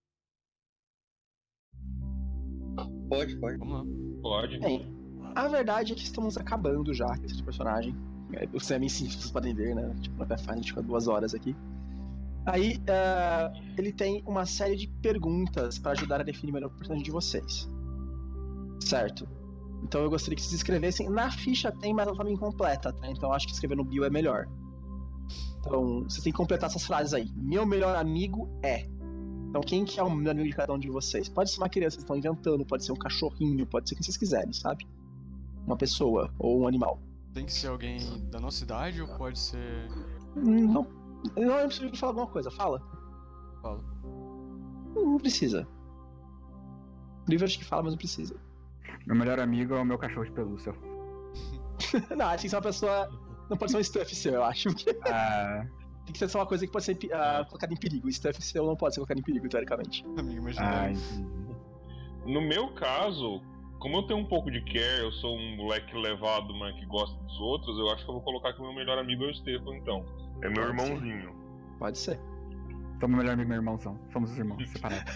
Pode. Vamos lá. Pode. Bem, a verdade é que estamos acabando já com esse personagem. O Sam é simples, vocês podem ver, né? Tipo, na Pathfinder a gente fica 2 horas aqui. Aí, ele tem uma série de perguntas para ajudar a definir melhor o personagem de vocês. Certo? Então eu gostaria que vocês escrevessem. Na ficha tem, mas ela tá meio incompleta, tá? Então eu acho que escrever no bio é melhor. Então, vocês têm que completar essas frases aí. Meu melhor amigo é. Então, quem que é o melhor amigo de cada um de vocês? Pode ser uma criança que estão inventando, pode ser um cachorrinho, pode ser quem vocês quiserem, sabe? Uma pessoa ou um animal. Tem que ser alguém da nossa idade ou pode ser. Não é preciso falar alguma coisa, fala. Fala. Não precisa. O livro acho que fala, mas não precisa. Meu melhor amigo é o meu cachorro de pelúcia. Não, acho que ser uma pessoa. Não pode ser um stuff seu, eu acho. Ah, Tem que ser só uma coisa que pode ser colocada em perigo. O stuff seu não pode ser colocado em perigo, teoricamente. Amigo imaginário. No meu caso, como eu tenho um pouco de care, eu sou um moleque levado, mas que gosta dos outros, eu acho que eu vou colocar que o meu melhor amigo é o Stefan, então. É meu Pode ser. irmãozinho. Pode ser. então meu melhor amigo e meu irmãozão. Somos os irmãos separados.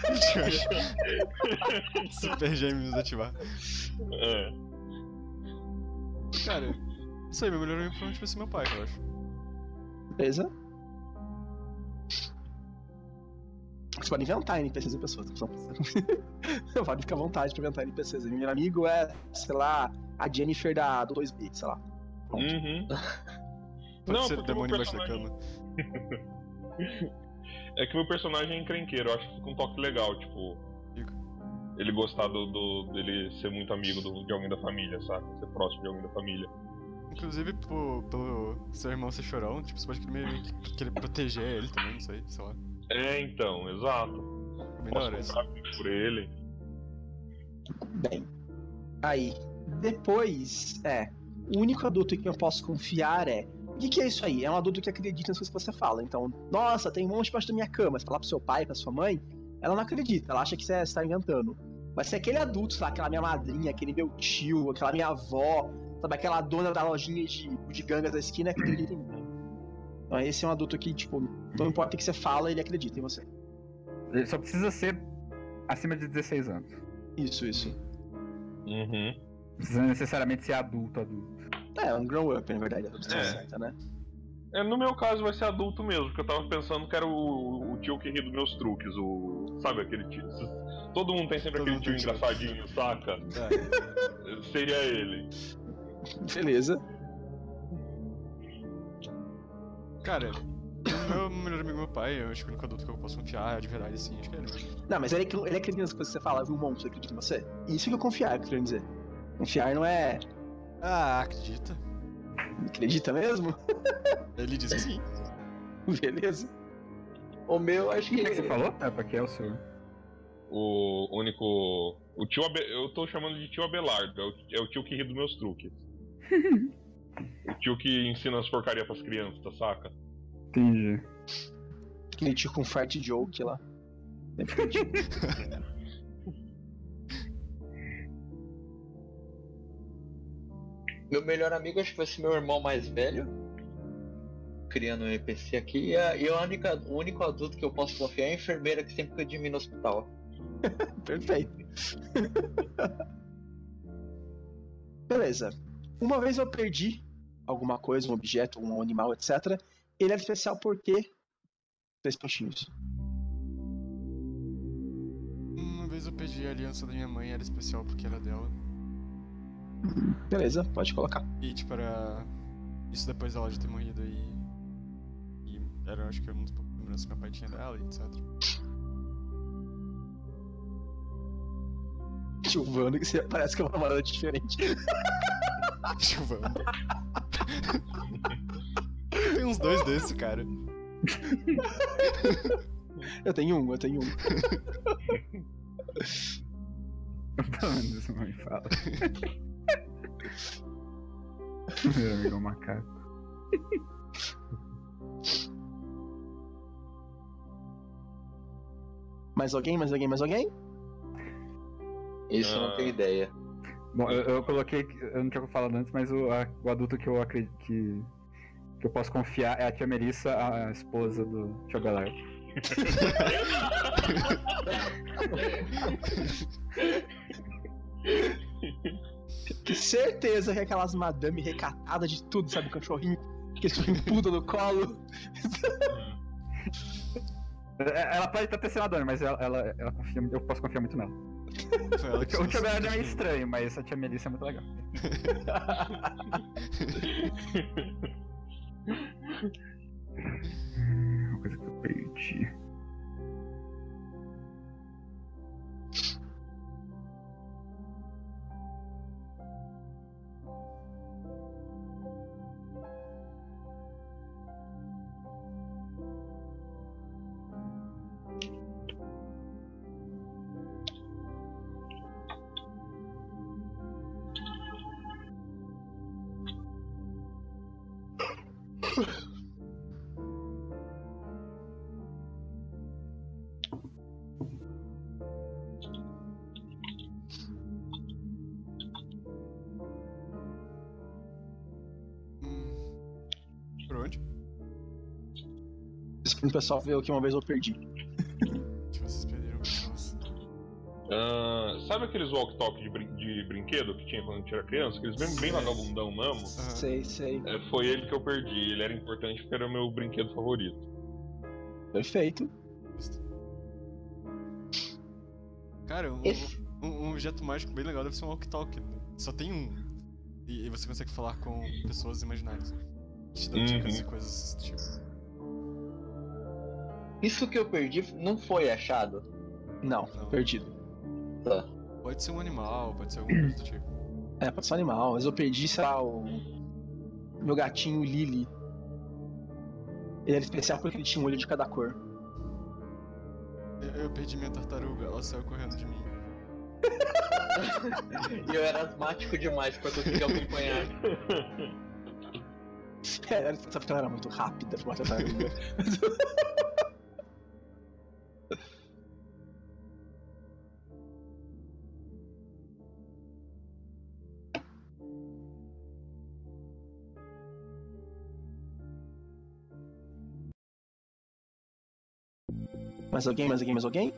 Super gêmeos ativar. É. Cara, não sei, meu melhor amigo provavelmente vai ser meu pai, eu acho. Beleza? Você pode inventar NPCs e pessoas. Você pode ficar à vontade pra inventar NPCs. Meu amigo é, sei lá, a Jennifer do 2B, sei lá. Pronto. Uhum. Pode ser o porque demônio meu embaixo da cama. É que meu personagem é encrenqueiro, eu acho que fica um toque legal, tipo. Fica. Ele gostar dele ser muito amigo de alguém da família, sabe? Ser próximo de alguém da família. Inclusive, pelo seu irmão ser chorão, tipo, você pode querer proteger ele também, não sei lá. É, então, exato. Bem da Posso hora isso. comprar por ele. Bem. Aí, depois, o único adulto em quem eu posso confiar é. O que é isso aí? É um adulto que acredita nas coisas que você fala. Então, nossa, tem um monte debaixo da minha cama. Você falar pro seu pai, pra sua mãe, ela não acredita, ela acha que você está inventando. Mas se aquele adulto, sei lá, aquela minha madrinha, aquele meu tio, aquela minha avó, sabe, aquela dona da lojinha de gangas da esquina que acredita em mim. Então esse é um adulto que, tipo, não importa o que você fala, ele acredita em você. Ele só precisa ser acima de 16 anos. Isso. Uhum. Não precisa necessariamente ser adulto. É um grow up, na verdade, a pessoa É. certa, né? No meu caso vai ser adulto mesmo, porque eu tava pensando que era o tio que ri dos meus truques, sabe aquele tio? Todo mundo tem sempre Todo aquele mundo tio tem tio. engraçadinho, saca? É. Seria ele. Beleza. Cara, o meu melhor amigo é meu pai, eu acho que o único adulto que eu posso confiar de verdade, assim, acho que é ele mesmo. Não, mas ele acredita nas coisas que você fala, viu um monstro, ele acredita em você? Isso que eu confiar, que eu quero dizer. Confiar não é. Ah, acredita? Acredita mesmo? Ele diz que sim. Beleza. O meu, acho O que. que você falou? Pra que é o seu? O único. O tio eu tô chamando de tio Abelardo, é o tio que ri dos meus truques. O tio que ensina as porcarias pras crianças, saca? Entendi. Aquele tio com fart joke lá. Meu melhor amigo acho que vai ser meu irmão mais velho. Criando um NPC aqui. E o único adulto que eu posso confiar é a enfermeira que sempre cuida de mim no hospital. Perfeito. Beleza. Uma vez eu perdi alguma coisa, um objeto, um animal, etc. Ele era especial por quê? 3 pontinhos. Uma vez eu pedi a aliança da minha mãe, era especial porque era dela. Beleza, pode colocar. E tipo, era. Isso depois dela já ter morrido e era, acho que, um dos poucos lembranças que meu pai tinha dela e etc. Silvano, que você parece que é uma namorada diferente. Chuvando. Tem uns 2 desses, cara. Eu tenho um. Pelo menos isso não me fala. Meu amigo é um macaco. Mais alguém? Isso eu não tenho ideia. Bom, eu coloquei. Eu não tinha falado antes, mas o adulto que eu acredito que eu posso confiar é a tia Melissa, a esposa do tio Belardo. Que certeza que é aquelas madame recatadas de tudo, sabe? Cachorrinho, que cachorrinho puda no colo. Ela pode até ser senadora, mas ela confia, eu posso confiar muito nela. Foi ela que O tio Belardo é meio decidiu. estranho, mas a tia Melissa é muito legal. Uma coisa que eu perdi. Por onde? Isso pro pessoal ver o que uma vez eu perdi. Que vocês perderam pessoas. Sabe aqueles walk-talk de brinquedo que tinha quando a gente era criança? Aqueles bem vagabundão mesmo? Sei. Foi ele que eu perdi. Ele era importante porque era o meu brinquedo favorito. Perfeito. Cara, Esse- um objeto mágico bem legal deve ser um walkie-talkie. Né? Só tem um. E você consegue falar com pessoas imaginárias. Que te dão dicas e coisas desse tipo. Isso que eu perdi não foi achado. Não, Não. perdido. Tá. Pode ser um animal, pode ser alguma coisa do tipo. É, pode ser um animal, mas eu perdi, sei lá, o meu gatinho Lily. Ele era especial porque ele tinha um olho de cada cor. Eu perdi minha tartaruga, ela saiu correndo de mim. E eu era asmático demais pra conseguir acompanhar. É, sabe que ela era muito rápida pra uma tartaruga. Mais alguém?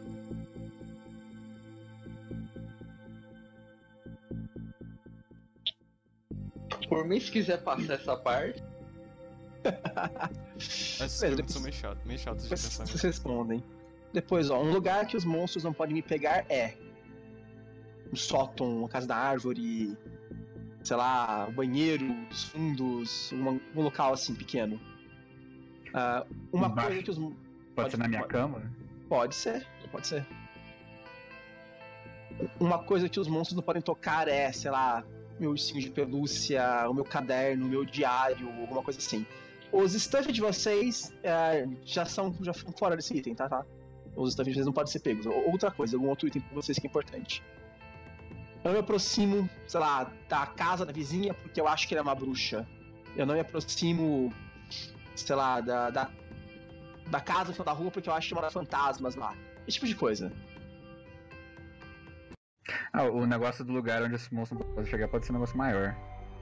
Por mim, se quiser passar essa parte. Essas Beleza, perguntas são meio chatas de pensar. Vocês respondem. Depois, ó, um lugar que os monstros não podem me pegar é um sótão, a casa da árvore, sei lá, o banheiro dos fundos, um local assim pequeno. Uma Embaixo. coisa que os Pode ser na minha cama? Pode ser. Uma coisa que os monstros não podem tocar é, sei lá, meu ursinho de pelúcia, o meu caderno, o meu diário, alguma coisa assim. Os stuff de vocês já ficam fora desse item, tá? Os stuff de vocês não podem ser pegos. Outra coisa, algum outro item pra vocês que é importante. Eu não me aproximo, sei lá, da casa da vizinha porque eu acho que ela é uma bruxa. Eu não me aproximo, sei lá, da casa no final da rua porque eu acho que mora fantasmas lá. Esse tipo de coisa. O negócio do lugar onde esse monstro pode chegar pode ser um negócio maior.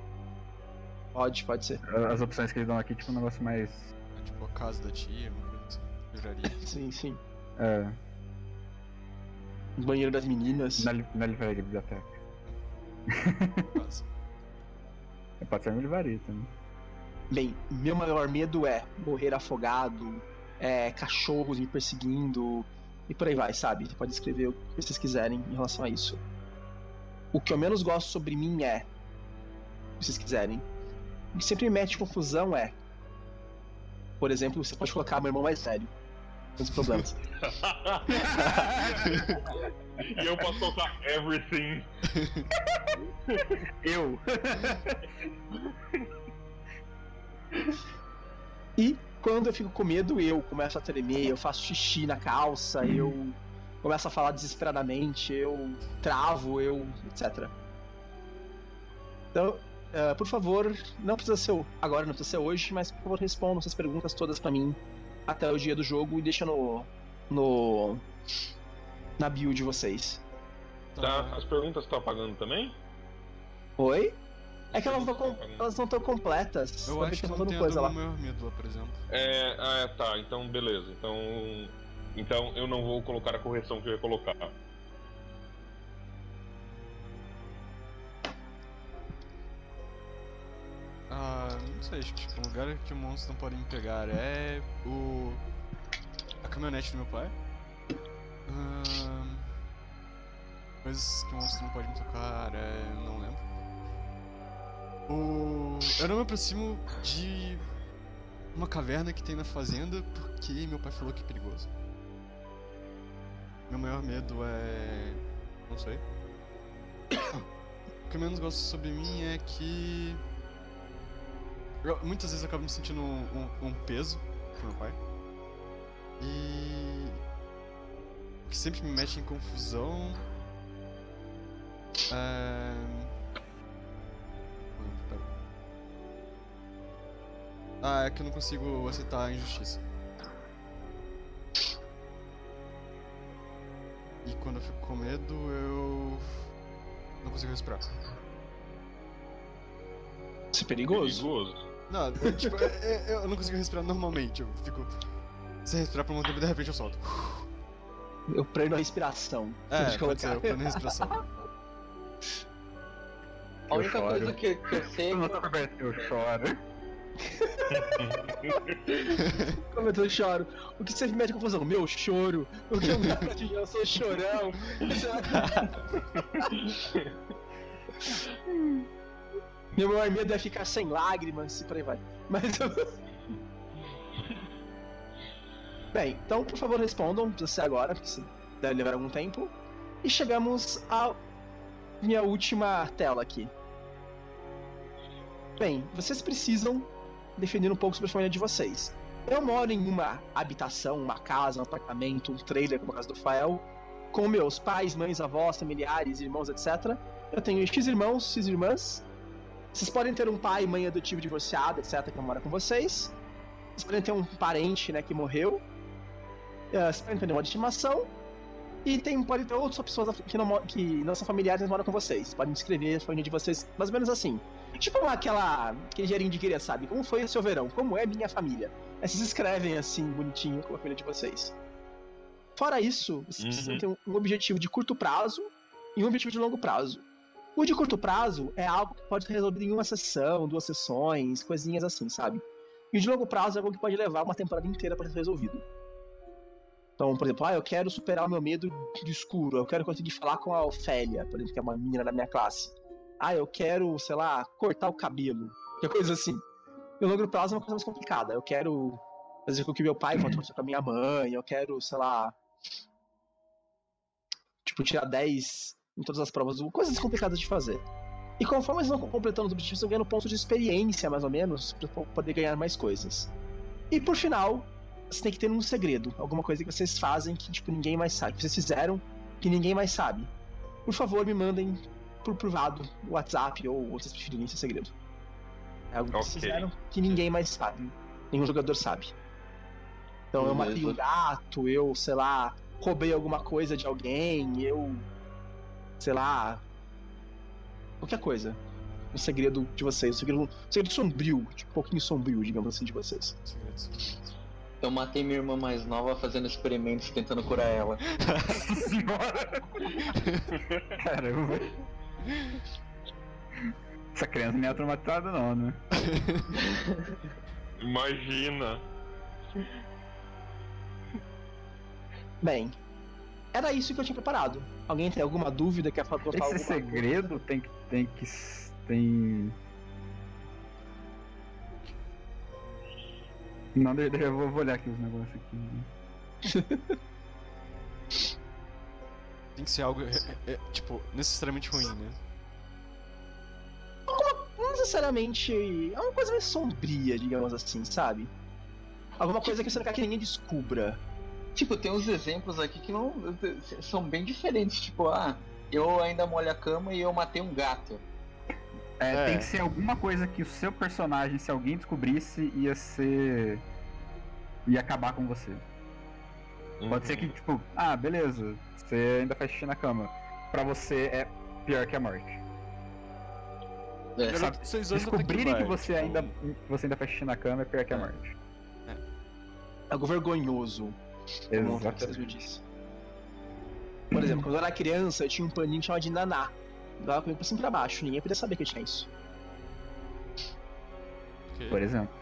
Pode ser. As opções que eles dão aqui, tipo, um negócio mais. É tipo a casa da tia, uma coisa assim. Livraria. Sim. É, O banheiro das meninas. na livraria da biblioteca. Quase. Pode ser uma livraria também. Bem, meu maior medo é morrer afogado, cachorros me perseguindo e por aí vai, sabe? Você pode escrever o que vocês quiserem em relação a isso. O que eu menos gosto sobre mim é, se vocês quiserem, o que sempre me mete confusão é, por exemplo, você pode colocar meu irmão mais velho. Sem problemas. E eu posso colocar everything. Eu! E quando eu fico com medo, eu começo a tremer, eu faço xixi na calça, eu começa a falar desesperadamente, eu travo, etc. Então, por favor, não precisa ser agora, não precisa ser hoje, mas por favor respondam essas perguntas todas pra mim até o dia do jogo e deixa na bio de vocês. Tá, as perguntas estão apagando também? Oi? É que elas não estão completas. Eu acho que não tem coisa a lá. do meu medo lá, por exemplo. Tá, então beleza. Então eu não vou colocar a correção que eu ia colocar. Não sei, acho que tipo, o lugar que o monstro não pode me pegar é a caminhonete do meu pai. Coisas que o monstro não pode me tocar, não lembro. Eu não me aproximo de uma caverna que tem na fazenda porque meu pai falou que é perigoso. Meu maior medo é... não sei. O que eu menos gosto sobre mim é que... muitas vezes eu acabo me sentindo um peso pro meu pai. E... o que sempre me mete em confusão... é que eu não consigo aceitar a injustiça. E quando eu fico com medo, eu não consigo respirar. Isso é perigoso? Não, tipo, eu não consigo respirar normalmente. Eu fico sem respirar por um tempo e de repente eu solto. Eu prendo a respiração. Pode ser, eu prendo a respiração. A única coisa que eu sei... Eu choro. Como eu choro? O que sempre mete confusão? Meu choro. O que eu me atingir, eu sou chorão. Meu maior medo é ficar sem lágrimas e por aí vai. Mas... Bem, então por favor respondam, não precisa ser agora, porque isso deve levar algum tempo. E chegamos à minha última tela aqui. Bem, vocês precisam definir um pouco sobre a família de vocês. Eu moro em uma habitação, uma casa, um apartamento, um trailer, como a casa do Fael, com meus pais, mães, avós, familiares, irmãos, etc. Eu tenho X irmãos, X irmãs. Vocês podem ter um pai e mãe adotivo divorciado, etc., que mora com vocês. Vocês podem ter um parente, né, que morreu. Vocês podem ter uma de estimação. E pode ter outras pessoas que não são familiares, mas moram com vocês. Vocês podem descrever a família de vocês mais ou menos assim. Tipo aquele gerinho de queria, sabe? Como foi o seu verão? Como é minha família? Aí vocês escrevem assim, bonitinho, com a família de vocês. Fora isso, vocês precisam ter um objetivo de curto prazo e um objetivo de longo prazo. O de curto prazo é algo que pode ser resolvido em uma sessão, 2 sessões, coisinhas assim, sabe? E o de longo prazo é algo que pode levar uma temporada inteira para ser resolvido. Então, por exemplo, eu quero superar o meu medo de escuro, eu quero conseguir falar com a Ofélia, por exemplo, que é uma menina da minha classe. Eu quero, sei lá, cortar o cabelo, que coisa assim. E o longo prazo é uma coisa mais complicada. Eu quero fazer com que meu pai volte a conversar com a minha mãe, eu quero, sei lá, tipo, tirar 10 em todas as provas, coisas complicadas de fazer. E conforme eles vão completando os objetivos, estão ganhando pontos de experiência, mais ou menos, para poder ganhar mais coisas. E por final, você tem que ter um segredo, alguma coisa que vocês fazem que, tipo, ninguém mais sabe, que vocês fizeram que ninguém mais sabe. Por favor, me mandem por privado, WhatsApp ou vocês preferirem esse segredo. É algo que vocês fizeram que ninguém mais sabe, nenhum jogador sabe. Então eu matei um gato, eu, sei lá, roubei alguma coisa de alguém, eu, sei lá, qualquer coisa. Um segredo de vocês, um segredo sombrio, tipo, um pouquinho sombrio, digamos assim, de vocês. Eu matei minha irmã mais nova fazendo experimentos tentando curar ela. Caramba. Essa criança não é traumatizada não, né? Imagina. Bem, era isso que eu tinha preparado. Alguém tem alguma dúvida? Quer falar alguma coisa? Esse segredo tem... Não, eu vou olhar aqui os negócios aqui. Tem que ser algo, tipo, necessariamente ruim, né? Não necessariamente... É uma coisa mais sombria, digamos assim, sabe? Alguma coisa que você não quer que ninguém descubra. Tipo, tem uns exemplos aqui que não são bem diferentes. Tipo, eu ainda molho a cama e eu matei um gato. Tem que ser alguma coisa que o seu personagem, se alguém descobrisse, ia acabar com você. Pode ser que, tipo, beleza, você ainda faz xixi na cama. Pra você é pior que a morte. Sabe, descobrirem que você ainda faz xixi na cama é pior que a morte. Algo vergonhoso. Como você me disse. Por exemplo, quando eu era criança, eu tinha um paninho chamado de naná. Eu dava comigo pra cima e pra baixo, ninguém podia saber que eu tinha isso. Ok. Por exemplo.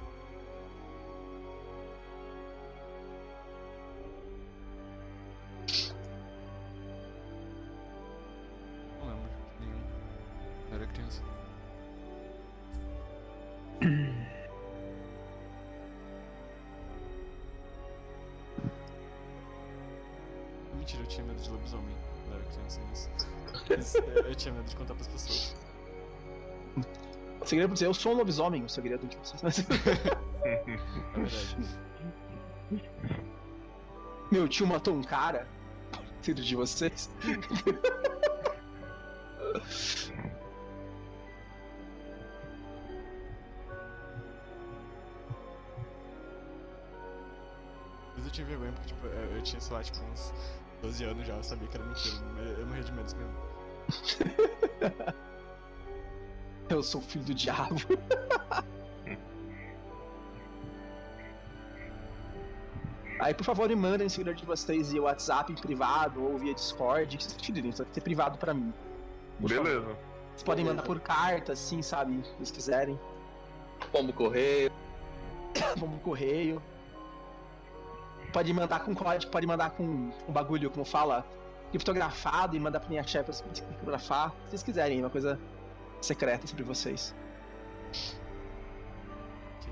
Não lembro de nenhum. Eu era criança. Mentira, eu tinha medo de lobisomem quando eu era criança, mas eu tinha medo de contar pras pessoas. O segredo é dizer, eu sou um lobisomem, o segredo de vocês. É verdade. Meu tio matou um cara. Segredo de vocês. Mas eu tinha vergonha porque, tipo, eu tinha, sei lá, tipo, uns 12 anos já, eu sabia que era mentira, eu morria de medo mesmo. Eu sou filho do diabo. Aí, por favor, me mandem o segredo de vocês via WhatsApp em privado ou via Discord, que vocês preferirem, só que ser privado pra mim. Por Beleza. favor. Vocês podem mandar por carta, assim, sabe? Se vocês quiserem. Pombo correio. Vamos correio. Pode mandar com código, pode mandar com um bagulho, como fala, criptografado e mandar pra minha chefe pra criptografar. Se vocês quiserem, uma coisa secreta sobre vocês. Ok.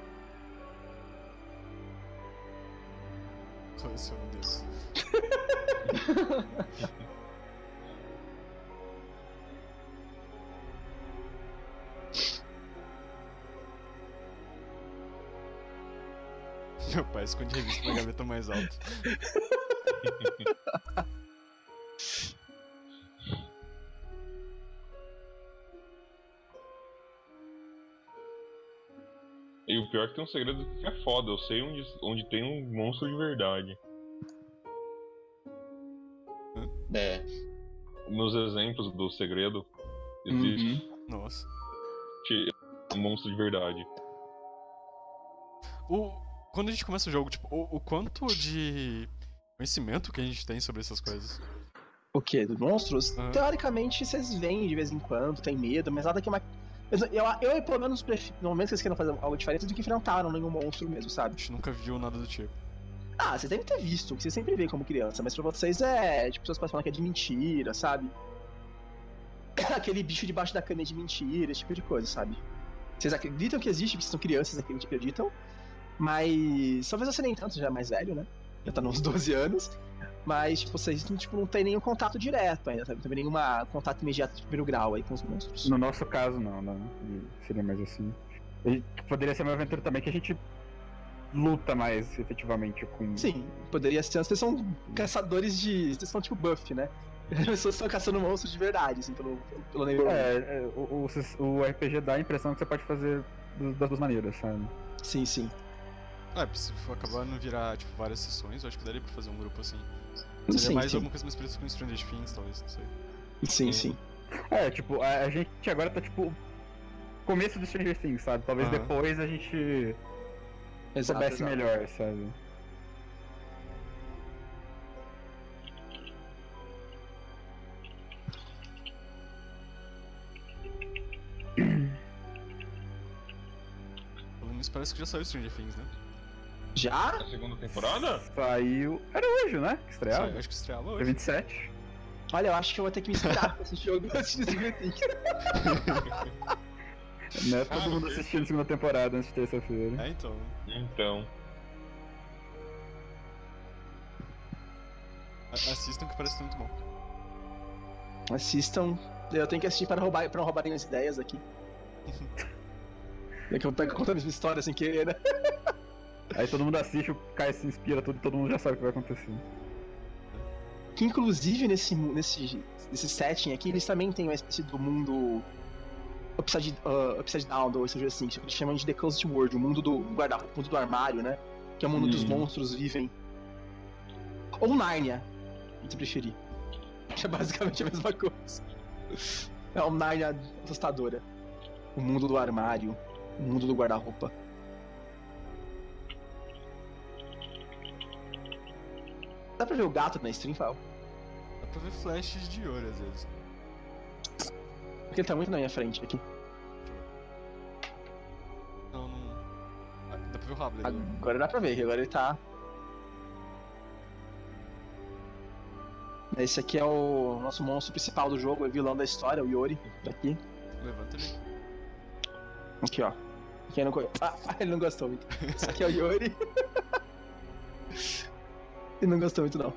Coleciona Deus. Meu pai esconde revista na gaveta mais alta. E o pior é que tem um segredo que é foda, eu sei onde tem um monstro de verdade. Meus exemplos do segredo existe Nossa. um monstro de verdade. Quando a gente começa o jogo, tipo, o quanto de conhecimento que a gente tem sobre essas coisas? O quê? Dos monstros? Uhum. Teoricamente, vocês veem de vez em quando, tem medo, mas nada que é uma... Eu pelo menos, no momento que vocês queiram fazer algo diferente do que enfrentaram nenhum monstro mesmo, A sabe? gente nunca viu nada do tipo. Vocês devem ter visto, o que vocês sempre veem como criança, mas pra vocês tipo, pessoas podem falar que é de mentira, sabe? Aquele bicho debaixo da cama é de mentira, esse tipo de coisa, sabe? Vocês acreditam que existe, porque vocês são crianças, acreditam, mas talvez você nem tanto, já é mais velho, né? Já tá nos 12 anos, mas tipo, vocês tipo, não tem nenhum contato direto ainda, sabe? Não tem nenhum contato imediato de primeiro grau aí com os monstros. No nosso caso, não. Seria mais assim. Poderia ser uma aventura também que a gente luta mais efetivamente com... Sim, poderia ser. Vocês são caçadores de... Vocês são tipo Buffy, né? As pessoas estão caçando monstros de verdade, assim, pelo nível. O RPG dá a impressão que você pode fazer das duas maneiras, sabe? Sim, sim. Se for acabar não virar, tipo, várias sessões, eu acho que daria pra fazer um grupo assim. Seria mais alguma coisa mais parecida com Stranger Things, talvez, não sei. Sim. Tipo, a gente agora tá, tipo, começo do Stranger Things, sabe? Talvez depois a gente soubesse melhor, sabe? Pelo menos parece que já saiu Stranger Things, né? Já? A segunda temporada? Saiu... Era hoje, né? Que estreava? Acho que estreava Foi hoje. 27. Olha, eu acho que eu vou ter que me inspirar pra assistir jogo antes de Stranger Things. Não é todo mundo assistindo a segunda temporada antes de terça-feira. Então. Assistam que parece muito bom. Assistam. Eu tenho que assistir para não roubarem as ideias aqui. É que eu pego contando minha história sem querer, né? Aí todo mundo assiste, o Kai se inspira, todo mundo já sabe o que vai acontecer. Que inclusive nesse setting aqui, eles também têm uma espécie do mundo upside down, ou seja assim, que eles chamam de The Closet World, o mundo do guarda-roupa, o mundo do armário, né? Que é o mundo dos monstros vivem. Ou Nárnia, se preferir. Que é basicamente a mesma coisa. É uma Nárnia assustadora. O mundo do armário, o mundo do guarda-roupa. Dá pra ver o gato na stream, Fal? Dá pra ver flashes de ouro às vezes. Porque ele tá muito na minha frente aqui. Não. Dá pra ver o rabo dele. Agora dá pra ver, agora ele tá. Esse aqui é o nosso monstro principal do jogo, é o vilão da história, o Yori. Aqui. Levanta ele. Aqui, ó. Quem não conhece. Ele não gostou muito. Esse aqui é o Yori. Ele não gostou muito, não.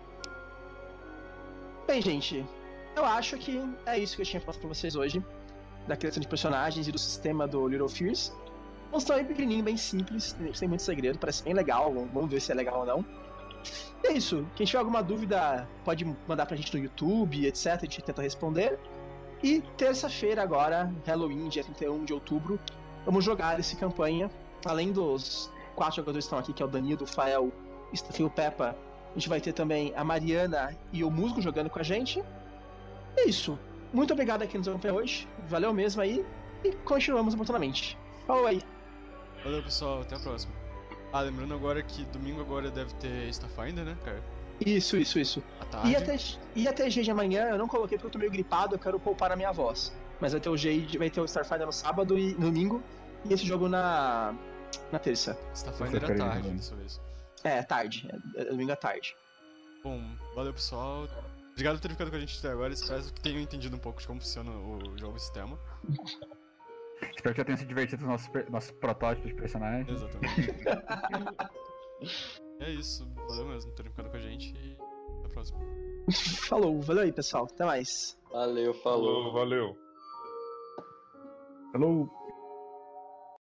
Bem, gente, eu acho que é isso que eu tinha falado pra vocês hoje. Da criação de personagens e do sistema do Little Fears. Um story pequenininho, bem simples, sem muito segredo, parece bem legal. Vamos ver se é legal ou não. E é isso. Quem tiver alguma dúvida, pode mandar pra gente no YouTube, etc. A gente tenta responder. E terça-feira agora, Halloween, dia 31 de outubro, vamos jogar essa campanha. Além dos 4 jogadores que estão aqui, que é o Danilo, o Fael e o Peppa, a gente vai ter também a Mariana e o Musgo jogando com a gente. É isso. Muito obrigado a quem nos acompanhou hoje. Valeu mesmo aí. E continuamos oportunamente. Falou aí. Valeu, pessoal. Até a próxima. Lembrando agora que domingo agora deve ter Starfinder, né, cara? Isso. À tarde. E até G de amanhã eu não coloquei porque eu tô meio gripado, eu quero poupar a minha voz. Mas vai ter o G, vai ter o Starfinder no sábado e no domingo. E esse jogo na terça. Starfinder à tarde, dessa vez. É, tarde. É domingo à tarde. Bom, valeu, pessoal. Obrigado por ter ficado com a gente até agora. Espero que tenham entendido um pouco de como funciona o jogo e o sistema. Espero que já tenham se divertido com os nossos protótipos de personagens. Exatamente. É isso. Valeu mesmo por terem ficado com a gente e até a próxima. Falou, valeu aí, pessoal. Até mais. Valeu, falou. Valeu. Falou!